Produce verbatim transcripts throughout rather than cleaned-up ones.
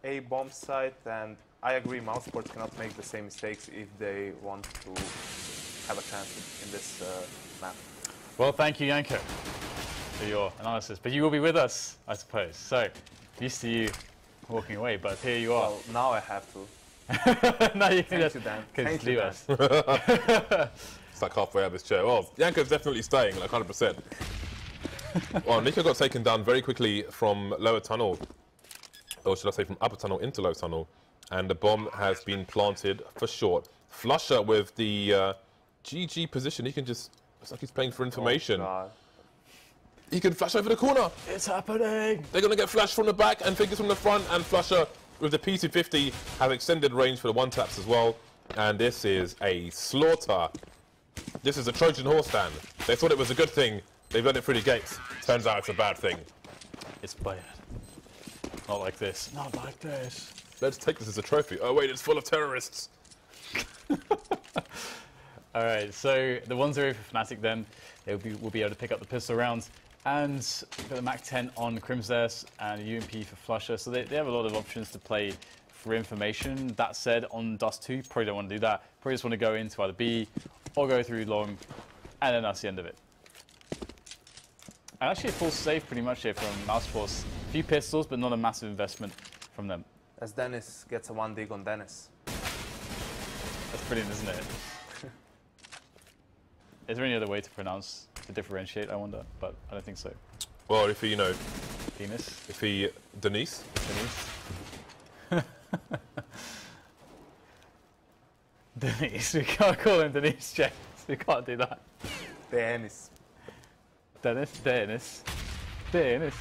A bomb site, and I agree, Mousesports cannot make the same mistakes if they want to have a chance in this uh, map. Well, thank you, Janko, for your analysis. But you will be with us, I suppose. So, used to you walking away, but here you are. Well, now I have to. Now you can Thank just, you, Dan. can Thank just you, leave Dan. us. It's like halfway out of his chair. Well, Janko's definitely staying, like one hundred percent. Well, Nico got taken down very quickly from lower tunnel, or should I say from upper tunnel into lower tunnel, and the bomb has been planted for short. Flusher with the uh, G G position. He can just, it's like he's playing for information. Oh, he can flash over the corner. It's happening. They're going to get flashed from the back and figures from the front, and Flusher with the P two fifty have extended range for the one taps as well. And this is a slaughter. This is a Trojan horse stand. They thought it was a good thing. They've let it through the gates. Turns out it's a bad thing. It's bad. Not like this. Not like this. Let's take this as a trophy. Oh wait, it's full of terrorists. All right, so the one zero for Fnatic then, they will be, will be able to pick up the pistol rounds. And got the Mac ten on Crimsdess and U M P for Flusher. So they, they have a lot of options to play for information. That said, on Dust two, probably don't want to do that. Probably just want to go into either B or go through long, and then that's the end of it. And actually a full save pretty much here from Mousesports. A few pistols, but not a massive investment from them. As Dennis gets a one dig on Dennis. That's brilliant, isn't it? Is there any other way to pronounce, to differentiate, I wonder? But I don't think so. Well, if he, you know, Dennis? if he, Denise? Denise? Denise, we can't call him Denise, James. We can't do that. Dennis. Dennis, Dennis, Dennis.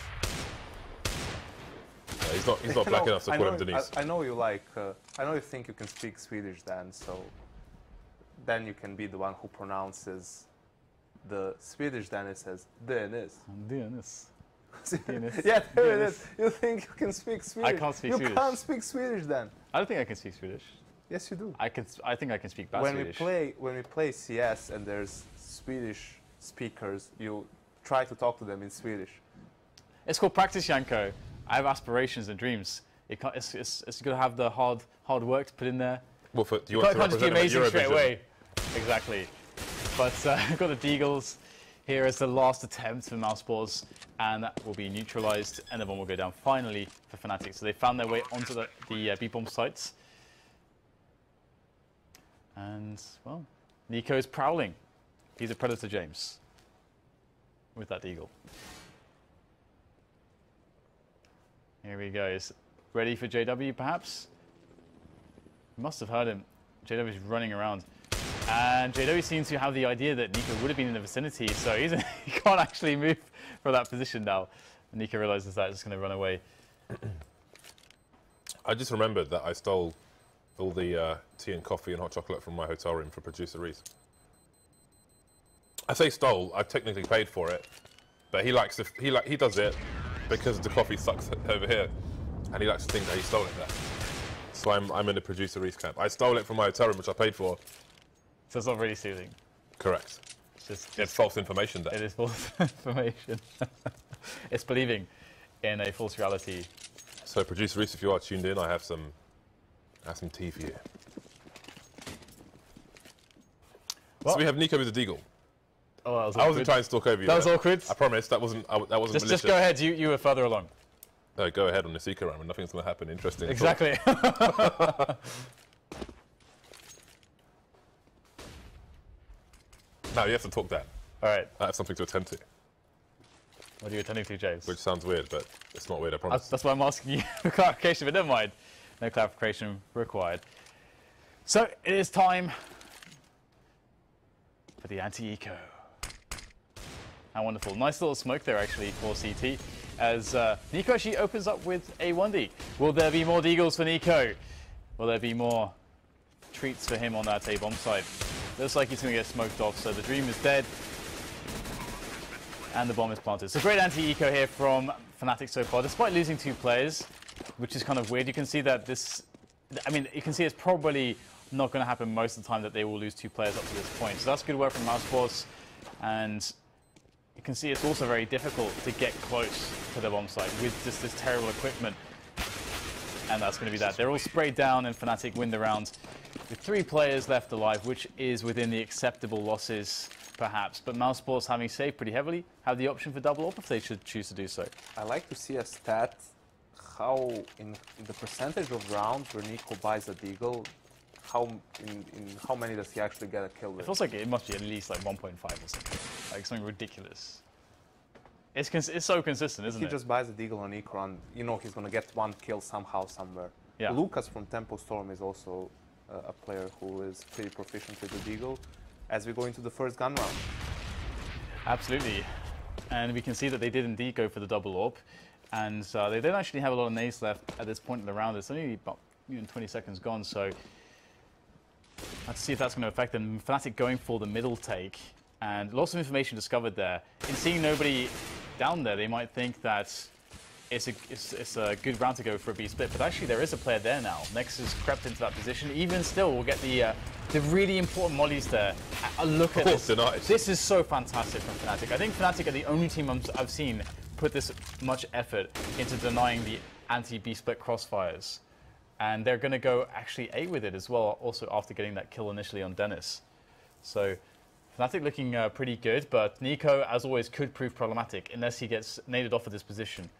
Yeah, he's not, he's not black enough to I call know, him Denise. I, I know you like, uh, I know you think you can speak Swedish, Dan, so then you can be the one who pronounces the Swedish Dennis as Dennis. Dennis. Dennis. Yeah, there Dennis. it is. You think you can speak Swedish? I can't speak you Swedish. You can't speak Swedish, Dan. I don't think I can speak Swedish. Yes, you do. I can. I think I can speak bad when Swedish. we play, when we play C S and there's Swedish speakers, you try to talk to them in Swedish. It's called practice, Janko. I have aspirations and dreams. It can't, it's, it's, it's got to have the hard hard work to put in there. Well, for, do you, You want can't, to can't just be represent him at amazing straight Eurovision? away. Exactly. But uh, I've got the Deagles here as the last attempt for Mousesports, and that will be neutralized, and the bomb will go down finally for Fnatic. So they found their way onto the, the uh, B-bomb sites. And, well, Nico is prowling. He's a predator, James, with that Deagle. Here he goes. Ready for J W, perhaps? You must have heard him. J W is running around. And J W seems to have the idea that Nico would have been in the vicinity, so he's, he can't actually move from that position now. And Nico realizes that, he's just going to run away. I just remembered that I stole all the uh, tea and coffee and hot chocolate from my hotel room for producer Reese. I say stole, I've technically paid for it, but he likes to, he like he does it because the coffee sucks over here, and he likes to think that he stole it there. So I'm I'm in the producer Reese camp. I stole it from my hotel room, which I paid for. So it's not really soothing. Correct. It's just It's false information there. It is false information. It's believing in a false reality. So producer Reese, if you are tuned in, I have some, I have some tea for you. Well, so we have Nico with the Deagle. Oh, that was I wasn't awkward. trying to talk over you. That was there. awkward. I promise that wasn't I, that wasn't Just, malicious. just go ahead. You, you were further along. No, go ahead on the Seeker round. Nothing's going to happen. Interesting. Exactly. Now you have to talk that. All right. I have something to attend to. What are you attending to, James? Which sounds weird, but it's not weird, I promise. That's, that's why I'm asking you for clarification, but never mind. No clarification required. So it is time for the anti-eco. How wonderful. Nice little smoke there, actually, for C T, as uh, Nico actually opens up with a one D. Will there be more Deagles for Nico? Will there be more treats for him on that A bomb site? Looks like he's going to get smoked off, so the dream is dead. And the bomb is planted. So great anti-eco here from Fnatic so far, despite losing two players, which is kind of weird. You can see that this, I mean, you can see it's probably not going to happen most of the time that they will lose two players up to this point. So that's good work from Mousesports. And you can see it's also very difficult to get close to the bomb site with just this terrible equipment. And that's going to be that. They're all sprayed down, and Fnatic win the round with three players left alive, which is within the acceptable losses, perhaps. But Mousesports, having saved pretty heavily, have the option for double up if they should choose to do so. I like to see a stat, how in, in the percentage of rounds where Nico buys a Deagle, how in, in how many does he actually get a kill with? It feels like it must be at least like one point five or something, like something ridiculous. It's, cons it's so consistent, isn't he it? He just buys a Deagle on Nico and you know he's going to get one kill somehow, somewhere. Yeah. Lucas from Tempo Storm is also uh, a player who is pretty proficient with the Deagle as we go into the first gun round. Absolutely. And we can see that they did indeed go for the double AWP. And uh, they don't actually have a lot of nades left at this point in the round. It's only about you know, twenty seconds gone, so let's see if that's going to affect them. Fnatic going for the middle take, and lots of information discovered there. In seeing nobody down there, they might think that it's a, it's, it's a good round to go for a B split, but actually there is a player there now. Nexus crept into that position. Even still, we'll get the uh, the really important mollies there. A look at this. Denied. This is so fantastic from Fnatic. I think Fnatic are the only team I'm, I've seen put this much effort into denying the anti-B split crossfires. And they're going to go actually A with it as well, also after getting that kill initially on Dennis. So Fnatic looking uh, pretty good, but Nico, as always, could prove problematic unless he gets naded off of this position.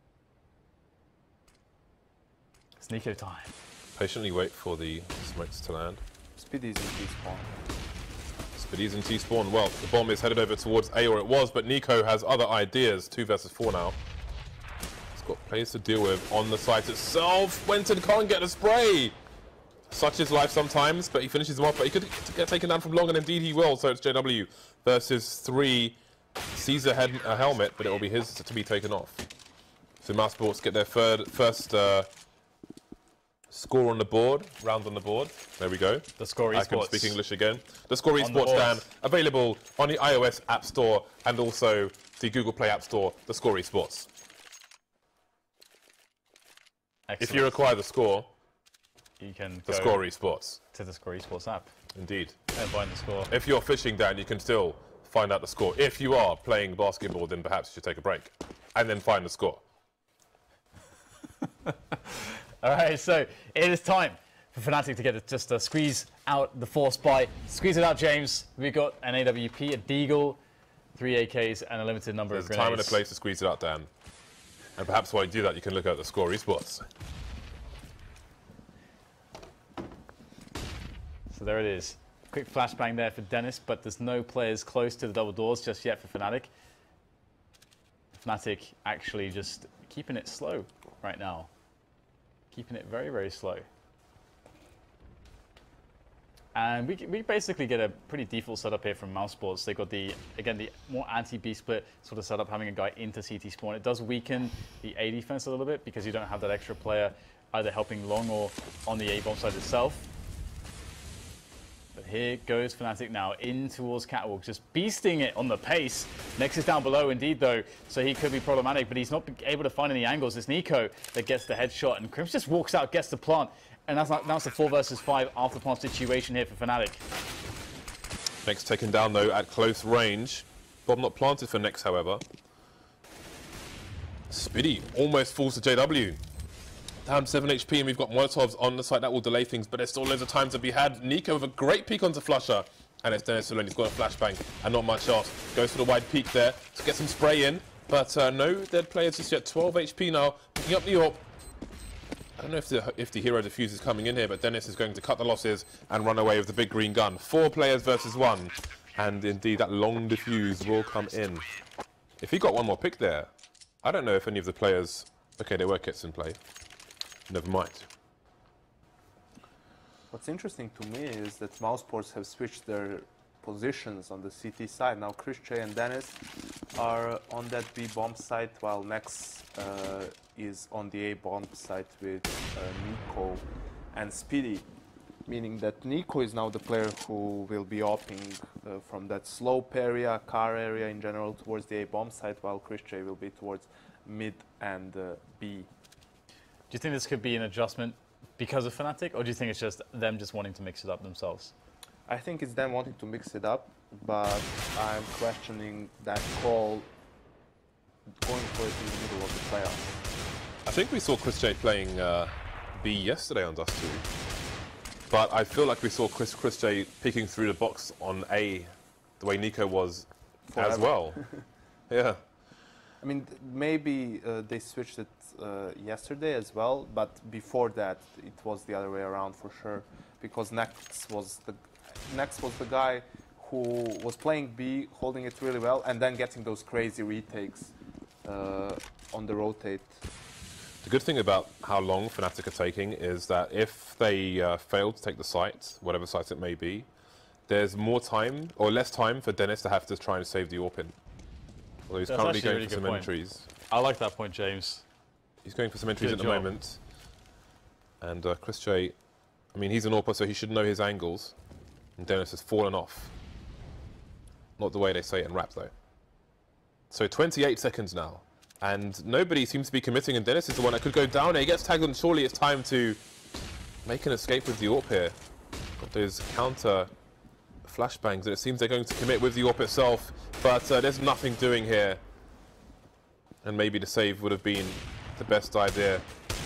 It's Nico time. Patiently wait for the smokes to land. Speedy's in T-spawn. Speedy's in T-spawn. Well, the bomb is headed over towards A, or it was, but Nico has other ideas. Two versus four now. He's got players to deal with on the site itself. Wenton can't get a spray. Such is life sometimes, but he finishes him off. But he could get taken down from long, and indeed he will. So it's J W versus three. Caesar had a helmet, but it will be his to be taken off. So Mousesports get their third, first uh, score on the board, round on the board. There we go. The Score Esports. I can speak English again. The Score On the Esports board. stand, available on the iOS App Store and also the Google Play App Store, the Score Esports. Excellent. If you require the score, you can the go Score Esports. to the Score Esports app Indeed. and find the score. If you're fishing, Dan, you can still find out the score. If you are playing basketball, then perhaps you should take a break and then find the score. All right, so it is time for Fnatic to get it, just uh, squeeze out the force by. Squeeze it out, James. We've got an A W P, a Deagle, three A Ks, and a limited number There's of a grenades. time and a place to squeeze it out, Dan. And perhaps while you do that, you can look at the Score Esports. So there it is. Quick flashbang there for Dennis, but there's no players close to the double doors just yet for Fnatic. Fnatic actually just keeping it slow right now. Keeping it very, very slow. And we, we basically get a pretty default setup here from Mousesports. They've got the, again, the more anti-B split sort of setup, having a guy into C T spawn. It does weaken the A defense a little bit because you don't have that extra player either helping long or on the A bomb side itself. But here goes Fnatic now in towards Catwalk, just beasting it on the pace. Nexus down below indeed though, so he could be problematic, but he's not able to find any angles. It's Nico that gets the headshot, and Crims just walks out, gets the plant. And that's, now it's a four versus five after plant situation here for Fnatic. Next taken down though at close range. Bomb not planted for Nex, however. Spiddy almost falls to J W. Down seven H P, and we've got Molotovs on the site that will delay things, but there's still loads of time to be had. Nico with a great peek onto Flusher, and it's Dennis alone. He's got a flashbang and not much else. Goes for the wide peek there to get some spray in, but uh, no dead players just yet. twelve H P now, picking up the AWP. I don't know if the, if the hero defuse is coming in here, but Dennis is going to cut the losses and run away with the big green gun. Four players versus one, and indeed that long defuse will come in. If he got one more pick there, I don't know if any of the players... Okay, there were kits in play. Never mind. What's interesting to me is that Mousesports have switched their positions on the C T side. Now Chris J and Dennis are on that B bomb site, while Nex uh, is on the A bomb site with uh, Nico and Speedy, meaning that Nico is now the player who will be opping uh, from that slope area, car area in general, towards the A bomb site, while Chris J will be towards mid and uh, B. Do you think this could be an adjustment because of Fnatic, or do you think it's just them just wanting to mix it up themselves? I think it's them wanting to mix it up, but I'm questioning that call going for it in the middle of the playoffs. I think we saw Chris J playing uh, B yesterday on Dust two. But I feel like we saw Chris chrisJ picking through the box on A the way Nico was Forever. as well. Yeah. I mean, th- maybe uh, they switched it uh, yesterday as well, but before that, it was the other way around for sure. Because Nex was the Nex was the guy who was playing B, holding it really well, and then getting those crazy retakes uh, on the rotate. The good thing about how long Fnatic are taking is that if they uh, fail to take the site, whatever site it may be, there's more time or less time for Dennis to have to try and save the AWP in. Although he's That's currently actually a going really for some good point. entries. I like that point, James. He's going for some entries Good at the job. moment. And uh, chrisJ, I mean, he's an AWPer, so he should know his angles. And Dennis has fallen off. Not the way they say it in rap, though. So twenty-eight seconds now. And nobody seems to be committing, and Dennis is the one that could go down. He gets tagged, and surely it's time to make an escape with the AWP here. Got those counter flashbangs, and it seems they're going to commit with the AWP itself. But uh, there's nothing doing here. And maybe the save would have been the best idea.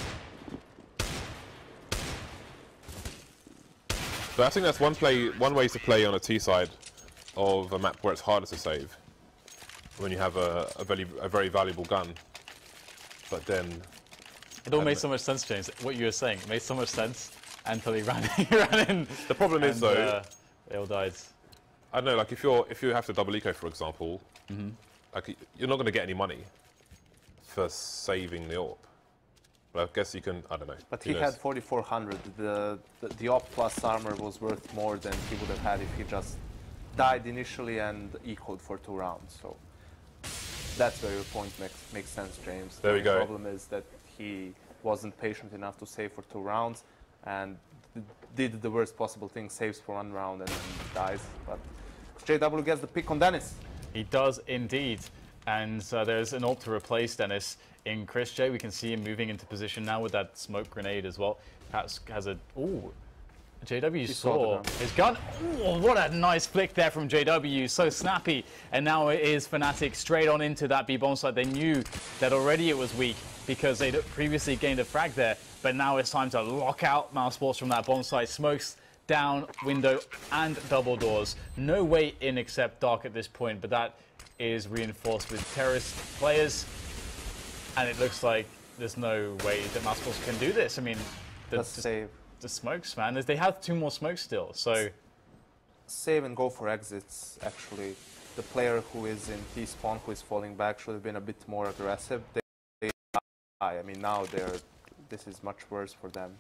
But I think that's one play, one way to play on a T side of a map where it's harder to save when you have a, a very a very valuable gun. But then It all Um, made so much sense, James. What you were saying it made so much sense until he ran, he ran in. the problem is and, though, uh, they all died. I don't know, like if you're if you have to double eco, for example, Mm-hmm. like you're not going to get any money for saving the AWP. But I guess you can. I don't know. But Who he knows? had forty-four hundred. The, the the op plus armor was worth more than he would have had if he just died initially and ecoed for two rounds. So that's where your point makes makes sense, James. There we the go. problem is that he wasn't patient enough to save for two rounds and d- did the worst possible thing, saves for one round and then dies. But J W gets the pick on Dennis. He does indeed. And uh, there's an ult to replace Dennis in chrisJ. We can see him moving into position now with that smoke grenade as well. Perhaps has a... Ooh. J W He saw the saw gun. his gun. Ooh, what a nice flick there from J W. So snappy. And now it is Fnatic straight on into that B bomb site. They knew that already it was weak because they'd previously gained a frag there. But now it's time to lock out Mousesports from that bomb site. Smokes down, window, and double doors. No way in except dark at this point, but that is reinforced with terrorist players. And it looks like there's no way that Mousesports can do this. I mean, the, Just save. the smokes, man. They have two more smokes still, so... Save and go for exits, actually. The player who is in T-spawn, who is falling back, should have been a bit more aggressive. They, they die. I mean, now they're... This is much worse for them.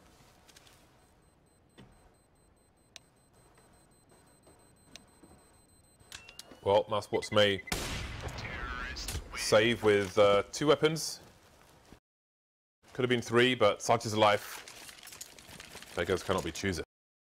Well, Mousesports may save with uh, two weapons. Could have been three, but such is life. Beggars cannot be choosers.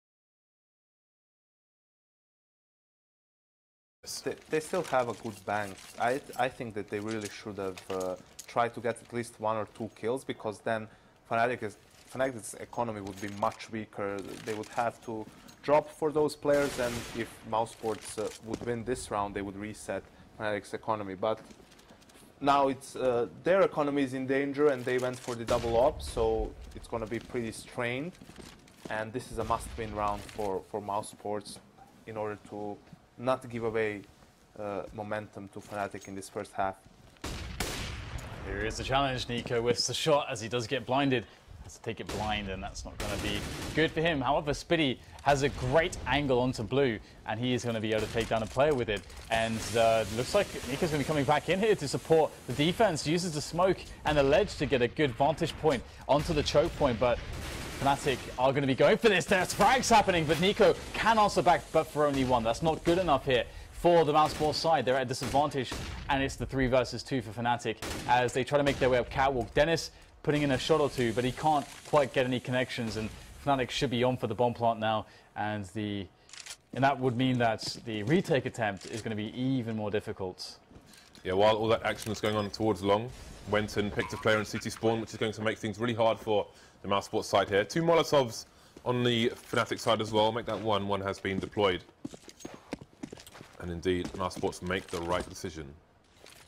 They, they still have a good bank. I, I think that they really should have uh, tried to get at least one or two kills, because then Fnatic is, Fnatic's economy would be much weaker. They would have to drop for those players, and if Mousesports uh, would win this round, they would reset Fnatic's economy. But now it's uh, their economy is in danger, and they went for the double op, so it's going to be pretty strained. And this is a must-win round for, for Mousesports in order to not give away uh, momentum to Fnatic in this first half. Here is the challenge. Nico whiffs the shot as he does get blinded. Has to take it blind, and that's not going to be good for him. However, Spitty has a great angle onto blue, and he is going to be able to take down a player with it. And uh, looks like Nico's going to be coming back in here to support the defense. Uses the smoke and the ledge to get a good vantage point onto the choke point, but Fnatic are going to be going for this. There's frags happening, but Nico can answer back, but for only one. That's not good enough here for the Mousesports side. They're at a disadvantage, and it's the three versus two for Fnatic as they try to make their way up catwalk. Dennis putting in a shot or two, but he can't quite get any connections, and Fnatic should be on for the bomb plant now, and the and that would mean that the retake attempt is going to be even more difficult. Yeah, while all that action is going on towards long, went and picked a player in C T spawn, which is going to make things really hard for the Mousesports side here. Two Molotovs on the Fnatic side as well. Make that one. One has been deployed. And indeed, Mousesports make the right decision.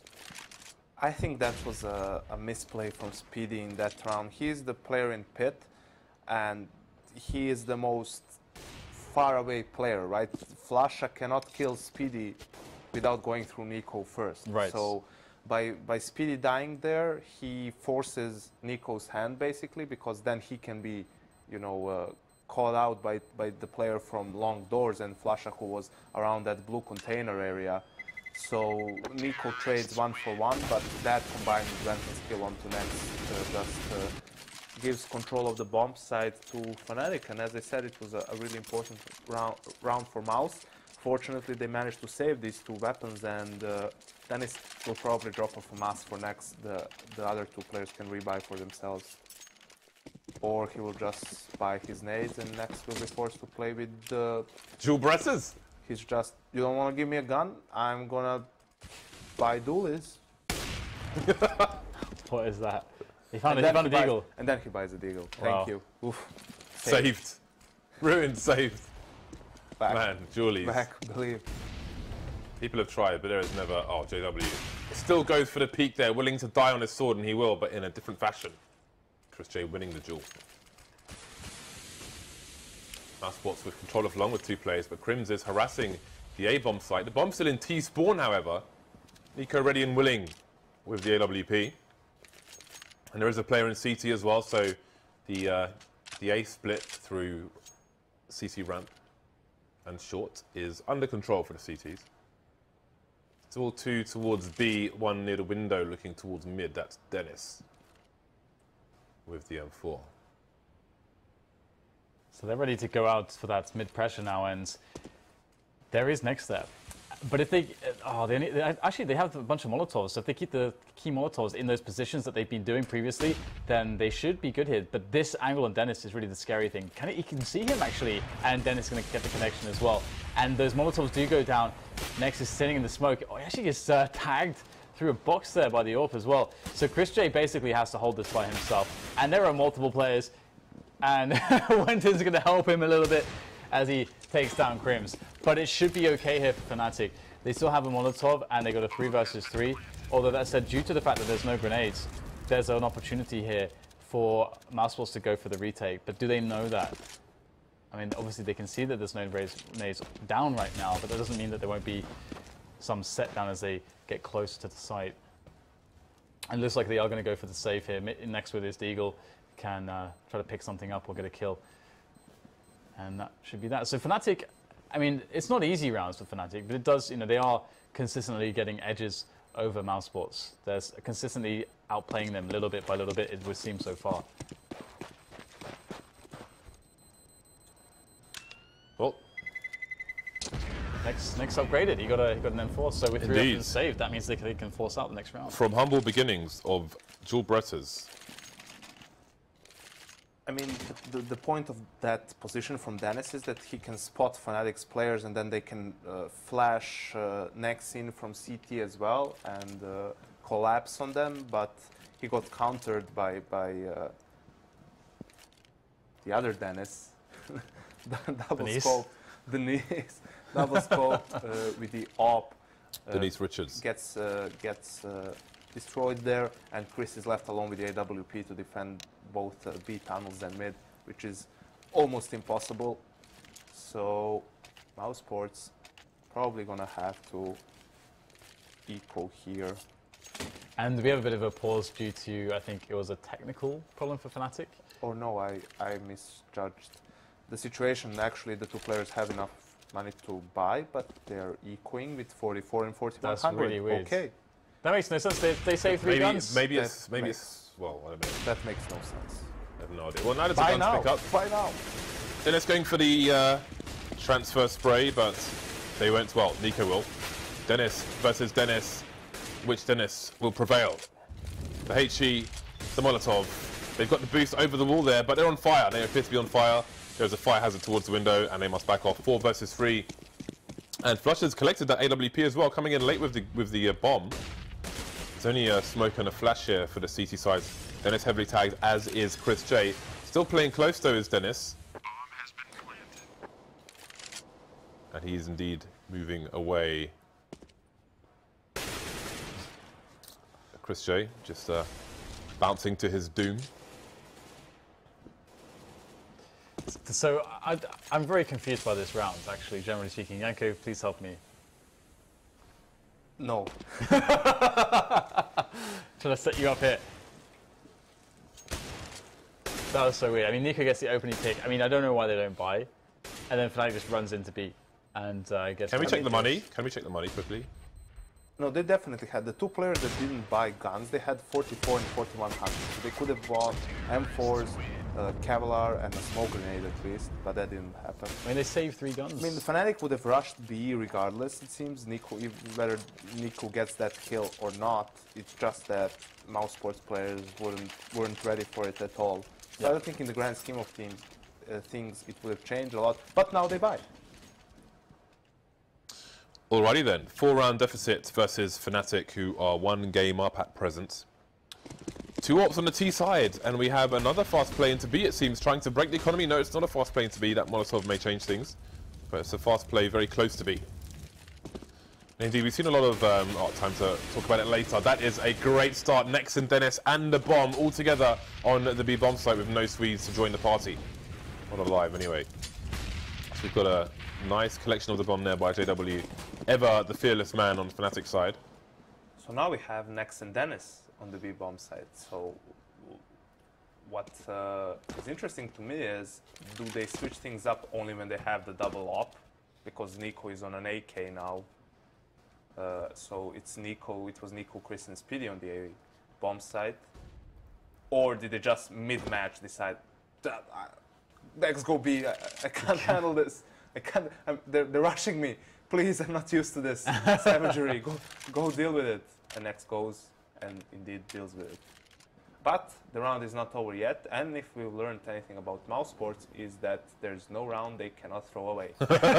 I think that was a, a misplay from Speedy in that round. He is the player in pit, and he is the most far away player, right? Flasha cannot kill Speedy without going through Nico first. Right. So by by Speedy dying there, he forces Nico's hand basically, because then he can be, you know, uh, called out by by the player from long doors, and Flasha, who was around that blue container area. So Nico trades one for one, but that combined with Renton's kill onto Nex uh, just uh, gives control of the bomb side to Fnatic. And as I said, it was a, a really important round, round for Mouse. Fortunately, they managed to save these two weapons, and uh, Dennis will probably drop off a mask for Nex. The, the other two players can rebuy for themselves. Or he will just buy his nades, and Nex will be forced to play with the... Dual Bressers. He's just, you don't want to give me a gun? I'm gonna buy duelies. What is that? He found, And a, he then found a he buys- deagle. And then he buys a deagle. Wow. Thank you. Oof. Saved. Ruined, saved. Back, Man, Julies. back, believe. People have tried, but there is never. Oh, J W. Still goes for the peak there, willing to die on his sword, and he will, but in a different fashion. chrisJ winning the duel. Mousesports with control of long with two players, but Crims is harassing the A-bomb site. The bomb's still in T-spawn, however. Nico ready and willing with the A W P. And there is a player in C T as well, so the, uh, the A split through C C ramp and short is under control for the C Ts. It's all two towards B, one near the window looking towards mid. That's Dennis with the M four. So they're ready to go out for that mid pressure now, and there is next step. But if they, oh, they, need, they actually they have a bunch of Molotovs. So if they keep the key Molotovs in those positions that they've been doing previously, then they should be good here. But this angle on Dennis is really the scary thing. Can it, you can see him actually, and Dennis is going to get the connection as well. And those Molotovs do go down. Nex is sitting in the smoke. Oh, he actually gets uh, tagged through a box there by the A W P as well. So chrisJ basically has to hold this by himself. And there are multiple players. And Wenton's going to help him a little bit as he takes down Crims. But it should be okay here for Fnatic. They still have a Molotov, and they got a three versus three. Although that said, due to the fact that there's no grenades, there's an opportunity here for Mousesports to go for the retake. But do they know that? I mean, obviously they can see that there's no grenades down right now, but that doesn't mean that there won't be some set down as they get closer to the site. And it looks like they are going to go for the save here. Next with his Deagle can uh, try to pick something up or get a kill. And that should be that. So Fnatic, I mean, it's not easy rounds for Fnatic, but it does, you know, they are consistently getting edges over Mousesports. They're consistently outplaying them little bit by little bit, it would seem so far. Well, Next, next upgraded. He got a he got an M four. So with three Indeed. options saved, that means they can, they can force out the next round. from humble beginnings of Dual Bretters. I mean, the, the point of that position from Dennis is that he can spot Fnatic's players, and then they can uh, flash uh, Nex in from C T as well and uh, collapse on them. But he got countered by by uh, the other Dennis, double Denise. scope, Denise, double scope uh, with the A W P. Uh, Denise Richards. gets uh, gets uh, destroyed there, and Chris is left alone with the A W P to defend both uh, B tunnels and mid, which is almost impossible. So Mousesports probably gonna have to eco here. And we have a bit of a pause due to, I think it was a technical problem for Fnatic. Or no, I, I misjudged the situation. Actually, the two players have enough money to buy, but they're ecoing with forty-four and forty-one hundred. That's really weird. Okay, That makes no sense. They, they save three Maybe, guns. maybe That it's maybe makes- it's well, I don't know. that makes no sense. I have no idea. Well, neither Buy the guns now. pick up. Buy now. Dennis going for the uh, transfer spray, but they went well. Nico will. Dennis versus Dennis. Which Dennis will prevail? The H E, the Molotov. They've got the boost over the wall there, but they're on fire. They appear to be on fire. There's a fire hazard towards the window, and they must back off. Four versus three. And Flusher's collected that A W P as well, coming in late with the with the uh, bomb. There's only a smoke and a flash here for the C T side. Dennis heavily tagged, as is chrisJ. Still playing close though is Dennis. And he's indeed moving away. chrisJ just uh, bouncing to his doom. So I, I'm very confused by this round, actually, generally speaking. Janko, please help me. No. Trying to set you up here. That was so weird. I mean, Nico gets the opening pick. I mean, I don't know why they don't buy. And then Fnatic just runs into B. And uh, gets... Can we check the money? Can we check the money quickly? No, they definitely had. The two players that didn't buy guns, they had forty-four and forty-one hundred. So they could have bought M fours, uh, Kevlar, and a smoke grenade at least, but that didn't happen. I mean, they saved three guns. I mean, the Fnatic would have rushed B regardless, it seems. Nico, whether Nico gets that kill or not, it's just that Mouse Sports players weren't, weren't ready for it at all. So I don't think in the grand scheme of teams, uh, things, it would have changed a lot. But now they buy. Alrighty then, four round deficit versus Fnatic, who are one game up at present. Two ops on the T side, and we have another fast play into B, it seems, trying to break the economy. No, it's not a fast play into B, that Molotov may change things, but it's a fast play very close to B. Indeed, we've seen a lot of, um, oh, time to talk about it later. That is a great start. Nex and Dennis and the bomb all together on the B bomb site with no Swedes to join the party. Not alive anyway. So we've got a nice collection of the bomb there by J W. Ever the fearless man on Fnatic side. So now we have Nex and Dennis on the B bomb side. So what uh, is interesting to me is, do they switch things up only when they have the double op? Because Nico is on an A K now. Uh, so it's Nico, it was Nico, Chris and Speedy on the A bomb side. Or did they just mid-match decide, Nex go B, I, I can't handle this. I can't, I'm, they're, they're rushing me. Please, I'm not used to this savagery. Go, go deal with it. And Nex goes and indeed deals with it. But the round is not over yet. And if we've learned anything about Mouse Sports, is that there's no round they cannot throw away.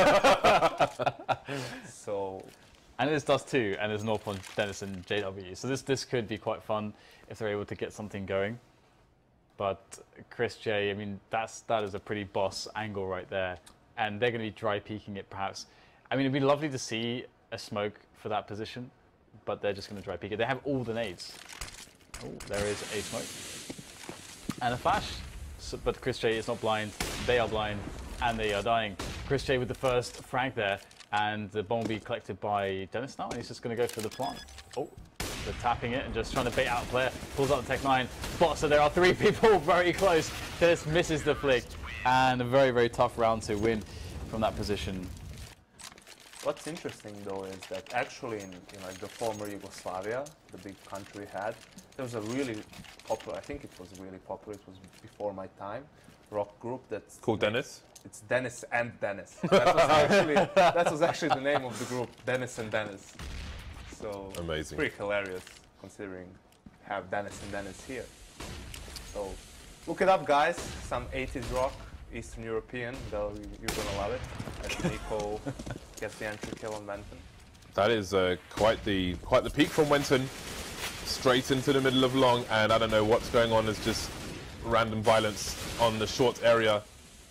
So, and it's Dust two, and there's North on Dennis and J W. So this this could be quite fun if they're able to get something going. But Chris J, I mean, that's that is a pretty boss angle right there. And they're going to be dry peeking it perhaps. I mean, it'd be lovely to see a smoke for that position, but they're just going to dry peek it. They have all the nades. Oh, there is a smoke. And a flash. So, but Chris J is not blind. They are blind, and they are dying. Chris J with the first frag there, and the bomb will be collected by Dennis now, and he's just going to go for the plant. Oh, they're tapping it and just trying to bait out a player. Pulls out the Tech nine. But so there are three people very close. Dennis misses the flick, and a very, very tough round to win from that position. what's interesting though is that actually in, in like the former Yugoslavia, the big country we had, there was a really popular, I think it was really popular, it was before my time, rock group that's Called Dennis? It's Dennis and Dennis. That was actually that was actually the name of the group, Dennis and Dennis. So amazing. Pretty hilarious considering have Dennis and Dennis here. So look it up, guys. Some eighties rock, Eastern European. Though you're gonna love it. As Nico gets the entry kill on Wenton. That is uh, quite the quite the peak from Wenton, straight into the middle of long, and I don't know what's going on. It's just random violence on the short area.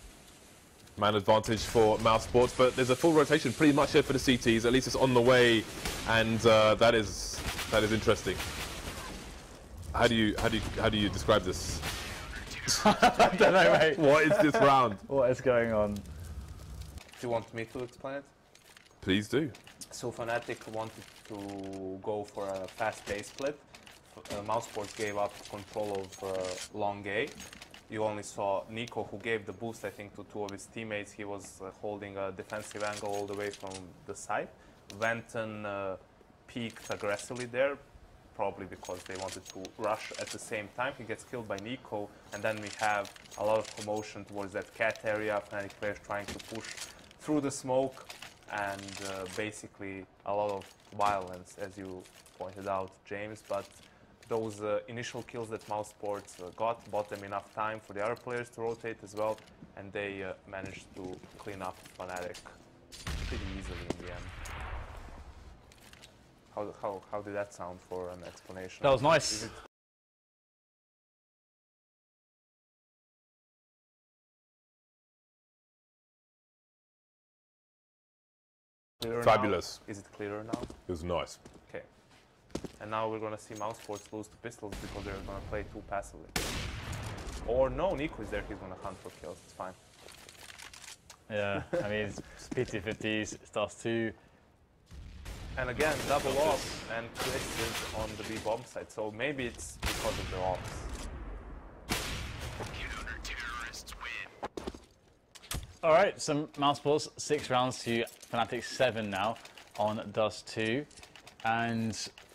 Man advantage for Mouse Sports, but there's a full rotation pretty much here for the C Ts. At least it's on the way, and uh, that is that is interesting. How do you how do you how do you describe this? I don't know, mate. What is this round? What is going on? Do you want me to explain it? Please do. So Fnatic wanted to go for a fast base split. Uh, Mouse Sports gave up control of uh, long A. You only saw Nico, who gave the boost, I think, to two of his teammates. He was uh, holding a defensive angle all the way from the side. Wenton uh, peaked aggressively there, probably because they wanted to rush at the same time. He gets killed by Nico, and then we have a lot of commotion towards that cat area. Fnatic players trying to push through the smoke, and uh, basically a lot of violence, as you pointed out, James. But those uh, initial kills that Mouse Sports uh, got bought them enough time for the other players to rotate as well, and they uh, managed to clean up Fnatic pretty easily in the end. How, how, how did that sound for an explanation? That was nice. Is it clearer Fabulous. now? Is it clearer now? It was nice. Okay. And now we're going to see Mouse Sports lose to Pistols because they're going to play too passively. Or no, Nico is there, he's gonna hunt for kills, it's fine. Yeah, I mean, it's P T fifties, it's Dust two. And again, double off, and Chris is on the B bomb side, so maybe it's because of the ops. All right, some Mousesports, six rounds to Fnatic seven now on Dust two. And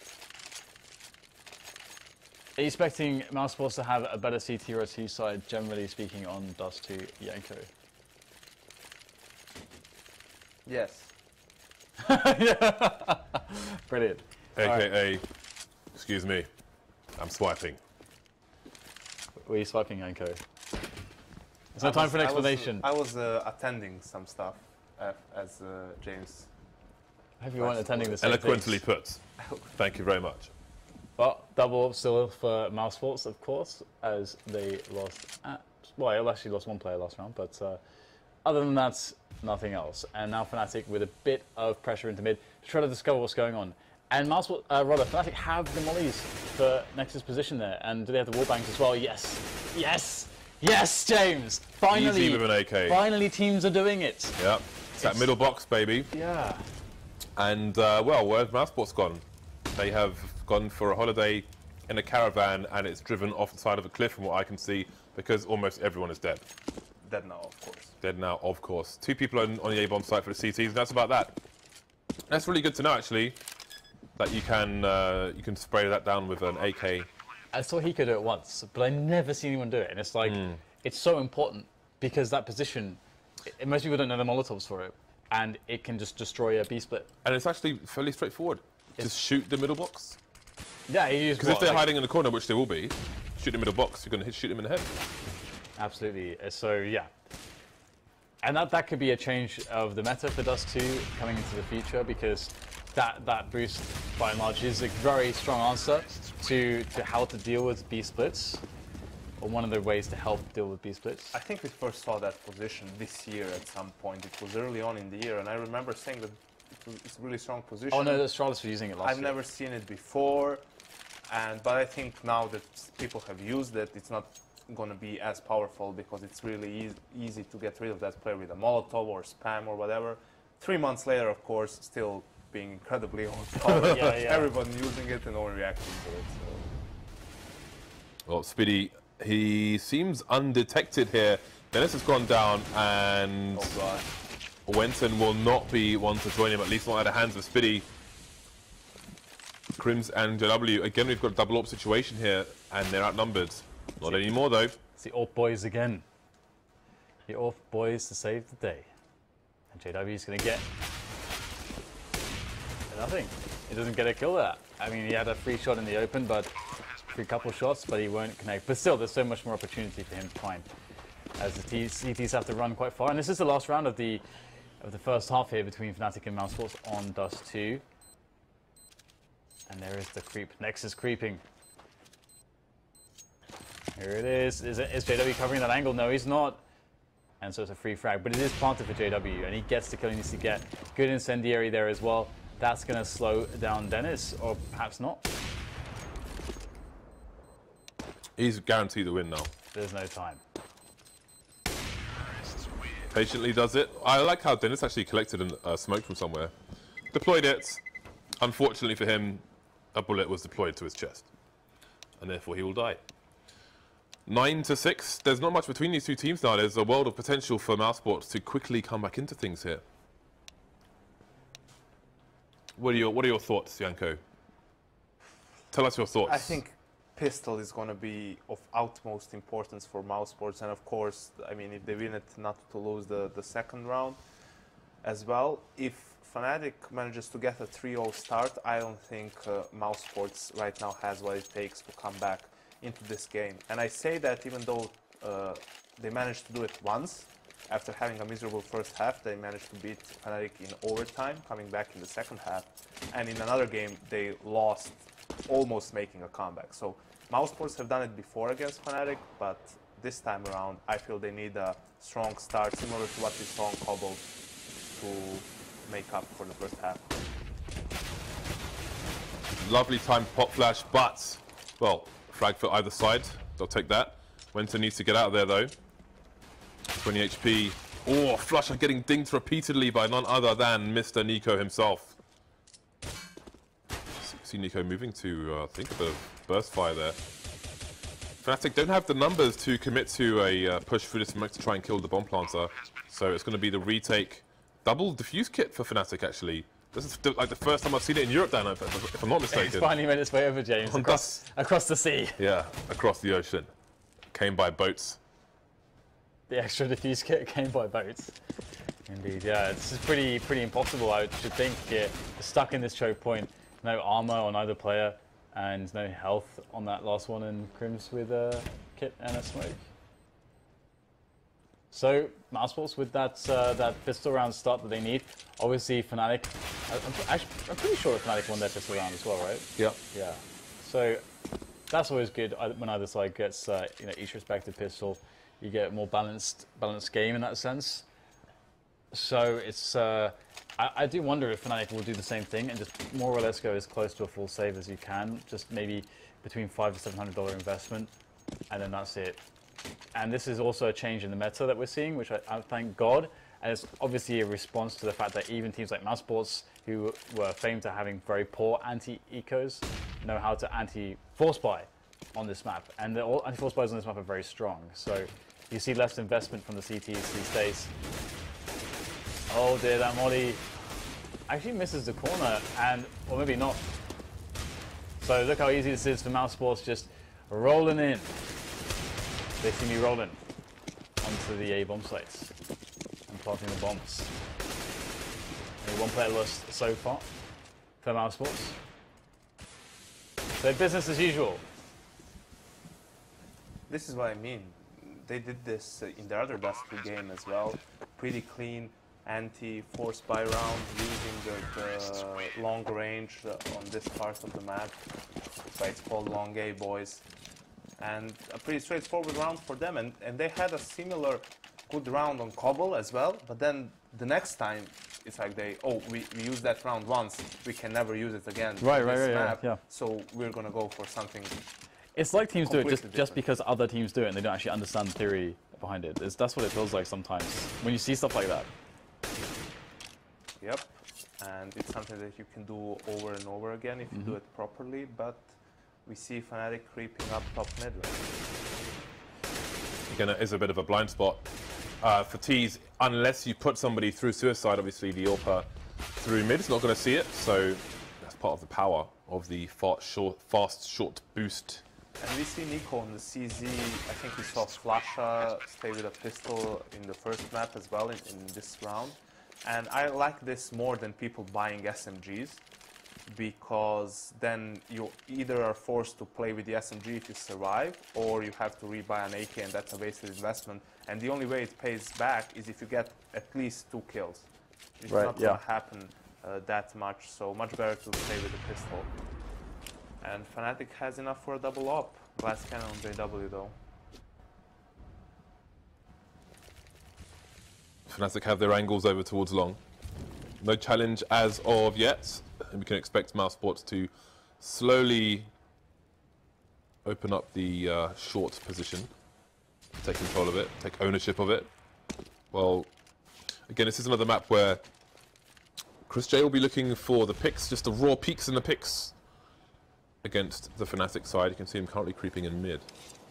are you expecting Mousesports to have a better C T or a T side, generally speaking, on Dust two, Yanko? Yes. Brilliant. A K A, Right. excuse me, I'm swiping. Were you swiping, Yanko? There's no I time was- for an I was, uh, explanation. I was uh, attending some stuff uh, as uh, James. I hope you weren't attending the same Eloquently things. put. Thank you very much. Well, double up still for Mousesports, of course, as they lost at... Well, they actually lost one player last round, but uh, other than that, nothing else. And now Fnatic with a bit of pressure into mid to try to discover what's going on. And Mousesports, uh, rather, Fnatic have the mollies for Nexus position there. And do they have the wallbangs as well? Yes! Yes! Yes, James! Finally! Easy with an A K. Finally, teams are doing it! Yeah, it's that middle box, baby. Yeah. And, uh, well, where's Mousesports gone? They have gone for a holiday in a caravan, and it's driven off the side of a cliff from what I can see, because almost everyone is dead. Dead now, of course. Dead now, of course. Two people on, on the A-bomb site for the C Ts, and that's about that. That's really good to know, actually, that you can uh, you can spray that down with an A K. I saw he could do it once, but I never seen anyone do it. And it's like, it's so important because that position, i most people don't know the Molotovs for it, and it can just destroy a B-split. And it's actually fairly straightforward. Just shoot the middle box. Yeah, he used Because if what, they're like- hiding in the corner, which they will be, shoot the middle box, you're going to hit, shoot them in the head. Absolutely. Uh, So, yeah. And that, that could be a change of the meta for Dust two coming into the future because that, that boost, by and large, is a very strong answer to, to how to deal with B-splits, or one of the ways to help deal with B-splits. I think we first saw that position this year at some point. It was early on in the year, and I remember saying that it was, it's a really strong position. Oh no, Astralis was using it last I've year. never seen it before, and but I think now that people have used it, it's not going to be as powerful because it's really easy, easy to get rid of that player with a Molotov or spam or whatever. Three months later, of course, still being incredibly overpowered. Yeah, yeah. Everyone using it and no one reacting to it. So. Well, Spiddy, he seems undetected here. Dennis has gone down, and Oh god. Wenton will not be one to join him, at least not at the hands of Spiddy. Crims and J W. Again, we've got a double AWP situation here, and they're outnumbered. Not anymore, though. It's the AWP boys again. The AWP boys to save the day. And J W's going to get nothing. He doesn't get a kill there. I mean, he had a free shot in the open, but free couple shots, but he won't connect. But still, there's so much more opportunity for him to find as the T C Ts have to run quite far. And this is the last round of the of the first half here between Fnatic and Mousesports on Dust two. And there is the creep. Nexus creeping. Here it is. Is, it, is J W covering that angle? No, he's not. And so it's a free frag, but it is planted for J W, and he gets the kill he needs to get. Good incendiary there as well. That's going to slow down Dennis, or perhaps not. He's guaranteed the win now. There's no time. Patiently does it. I like how Dennis actually collected a uh, smoke from somewhere. Deployed it. Unfortunately for him, a bullet was deployed to his chest. And therefore he will die. Nine to six. There's not much between these two teams now. There's a world of potential for Mousesports to quickly come back into things here. What are your What are your thoughts, Yanko? Tell us your thoughts. I think Pistol is going to be of utmost importance for Mousesports, and of course, I mean, if they win it, not to lose the, the second round as well. If Fnatic manages to get a three oh start, I don't think uh, Mousesports right now has what it takes to come back into this game. And I say that even though uh, they managed to do it once, after having a miserable first half, they managed to beat Fnatic in overtime, coming back in the second half. And in another game, they lost, almost making a comeback. So Mousesports have done it before against Fnatic, but this time around, I feel they need a strong start, similar to what we saw on Cobalt, to make up for the first half. Lovely time pop flash, but, well, frag for either side. They'll take that. Winter needs to get out of there though. twenty H P. Oh, Flusha getting dinged repeatedly by none other than Mister Nico himself. See Nico moving to, uh, I think, a bit of burst fire there. Fnatic don't have the numbers to commit to a uh, push through this smoke to try and kill the bomb planter. So it's going to be the retake. Double diffuse kit for Fnatic, actually. This is like the first time I've seen it in Europe, Dan, if, if I'm not mistaken. It's finally made its way over, James, across, across the sea. Yeah, across the ocean. Came by boats. The extra diffuse kit came by boats. Indeed, yeah. This is pretty pretty impossible, I should think. Here. Stuck in this choke point. No armor on either player. And no health on that last one. And Crims with a kit and a smoke. So, Mousesports with that uh, that pistol round start that they need. Obviously, Fnatic. I'm, actually, I'm pretty sure Fnatic won their pistol round as well, right? Yeah. Yeah. So, that's always good when either side gets uh, you know, each respective pistol. You get a more balanced balanced game in that sense. So it's uh, I, I do wonder if Fnatic will do the same thing and just more or less go as close to a full save as you can. Just maybe between five to seven hundred dollar investment, and then that's it. And this is also a change in the meta that we're seeing, which I, I thank God. And it's obviously a response to the fact that even teams like Mousesports, who were famed for having very poor anti-ecos, know how to anti-force buy on this map. And the all anti-force buys on this map are very strong. So you see less investment from the C Ts these days. Oh dear, that molly actually misses the corner, and or maybe not. So look how easy this is for Mousesports, just rolling in. They see me rolling onto the A bomb sites and planting the bombs. Only one player lost so far for Mousesports. So business as usual. This is what I mean. They did this uh, in their other Dust two game as well. Pretty clean anti-force buy round using the, the long range uh, on this part of the map. So it's called Long A, boys. And a pretty straightforward round for them. And, and they had a similar good round on Cobble as well. But then the next time, it's like they, oh, we, we used that round once. We can never use it again. Right, on right, this right, map, yeah, yeah. So we're going to go for something. It's like teams do it just, Completely just different. because other teams do it and they don't actually understand the theory behind it. It's, that's what it feels like sometimes when you see stuff like that. Yep. And it's something that you can do over and over again if you Mm-hmm. do it properly. But we see Fnatic creeping up top mid. Again, it is a bit of a blind spot uh, for Tees, unless you put somebody through Suicide. Obviously, the Orpa through mid is not going to see it, so that's part of the power of the fast short, fast, short boost. And we see Nico on the C Z. I think we saw Flasha stay with a pistol in the first map as well in, in this round. And I like this more than people buying S M Gs, because then you either are forced to play with the S M G if you survive, or you have to rebuy an A K, and that's a wasted investment. And the only way it pays back is if you get at least two kills. It's Right, not yeah. going to happen uh, that much, so much better to play with the pistol. And Fnatic has enough for a double up. Glass cannon on J W though. Fnatic have their angles over towards long. No challenge as of yet. And we can expect Mousesports to slowly open up the uh, short position, take control of it, take ownership of it. Well, again, this is another map where Chris J will be looking for the picks, just the raw peaks and the picks against the Fnatic side. You can see him currently creeping in mid.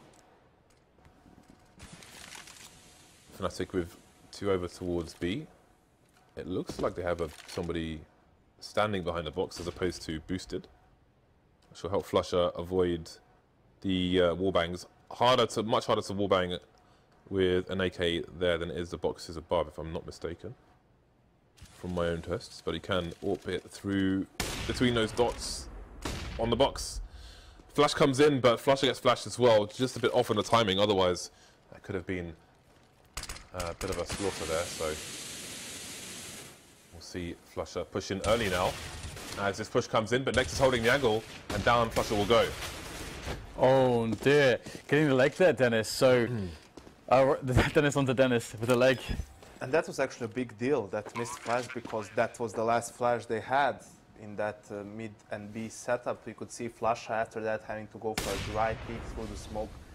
Fnatic with two over towards B. It looks like they have a, somebody standing behind the box as opposed to boosted, which will help Flusha avoid the uh, wallbangs. Harder to, much harder to wallbang with an A K there than it is the boxes above, if I'm not mistaken, from my own tests. But he can AWP it through between those dots on the box. Flash comes in, but Flusha gets flashed as well, just a bit off on the timing. Otherwise, that could have been a bit of a slaughter there. So we'll see Flusha push in early now as this push comes in, but Nex is holding the angle, and down Flusha will go. Oh dear, getting the leg there, Dennis. So, uh, Dennis onto Dennis with the leg. And that was actually a big deal, that missed flash, because that was the last flash they had in that uh, mid and B setup. We could see Flusha after that having to go for a dry peek through the smoke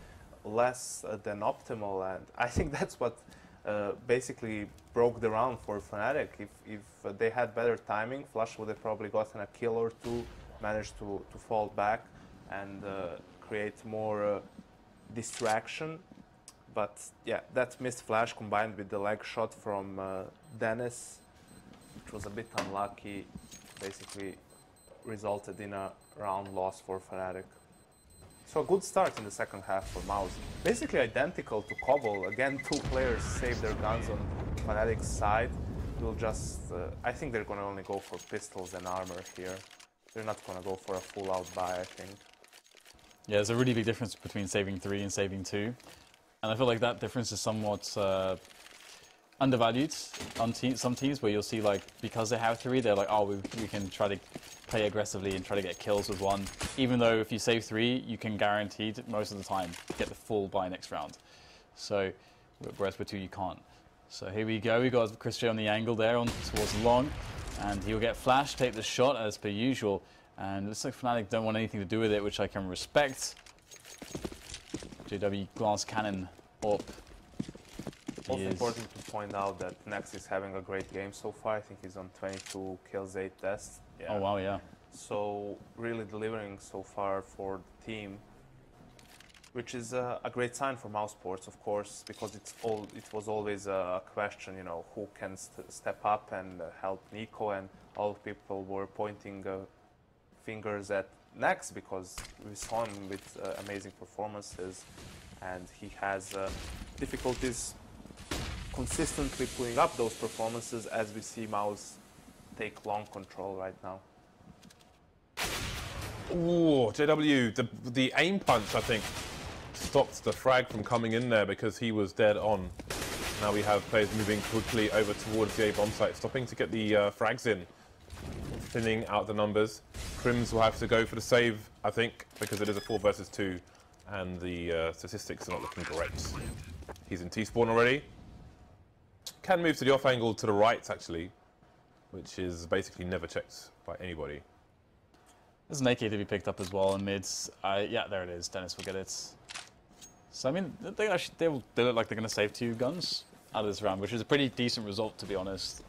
less uh, than optimal, and I think that's what uh, basically broke the round for Fnatic. If, if uh, they had better timing, Flush would have probably gotten a kill or two, managed to, to fall back and uh, create more uh, distraction. But yeah, that missed flash combined with the leg shot from uh, Dennis, which was a bit unlucky, basically resulted in a round loss for Fnatic. So a good start in the second half for Mouse. Basically identical to Cobble. Again, two players save their guns on Fnatic's side. We'll just, uh, I think they're gonna only go for pistols and armor here. They're not gonna go for a full out buy, I think. Yeah, there's a really big difference between saving three and saving two. And I feel like that difference is somewhat uh, undervalued on te some teams, where you'll see, like, because they have three, they're like, oh, we, we can try to play aggressively and try to get kills with one. Even though if you save three, you can guaranteed most of the time get the full buy next round. So, whereas with two, you can't. So here we go. We got Christian on the angle there on towards long, and he'll get flash, take the shot as per usual. And it looks like Fnatic don't want anything to do with it, which I can respect. J W glass cannon up. Also important to point out that Nex is having a great game so far. I think he's on twenty-two kills, eight deaths. Yeah. Oh wow, yeah. So really delivering so far for the team, which is uh, a great sign for Mousesports, of course, because it's all it was always a question, you know, who can st step up and uh, help Nico, and all people were pointing uh, fingers at Nex because we saw him with uh, amazing performances, and he has uh, difficulties consistently pulling up those performances, as we see Mouse take long control right now. Ooh, J W, the, the aim punch, I think, stopped the frag from coming in there because he was dead on. Now we have players moving quickly over towards the A bomb site, stopping to get the uh, frags in, thinning out the numbers. Crims will have to go for the save, I think, because it is a four versus two, and the uh, statistics are not looking great. He's in T-spawn already. Can move to the off angle to the right, actually, which is basically never checked by anybody. There's an A K to be picked up as well in mids. Uh, yeah, there it is. Dennis will get it. So I mean, they actually they, will, they look like they're going to save two guns out of this round, which is a pretty decent result, to be honest.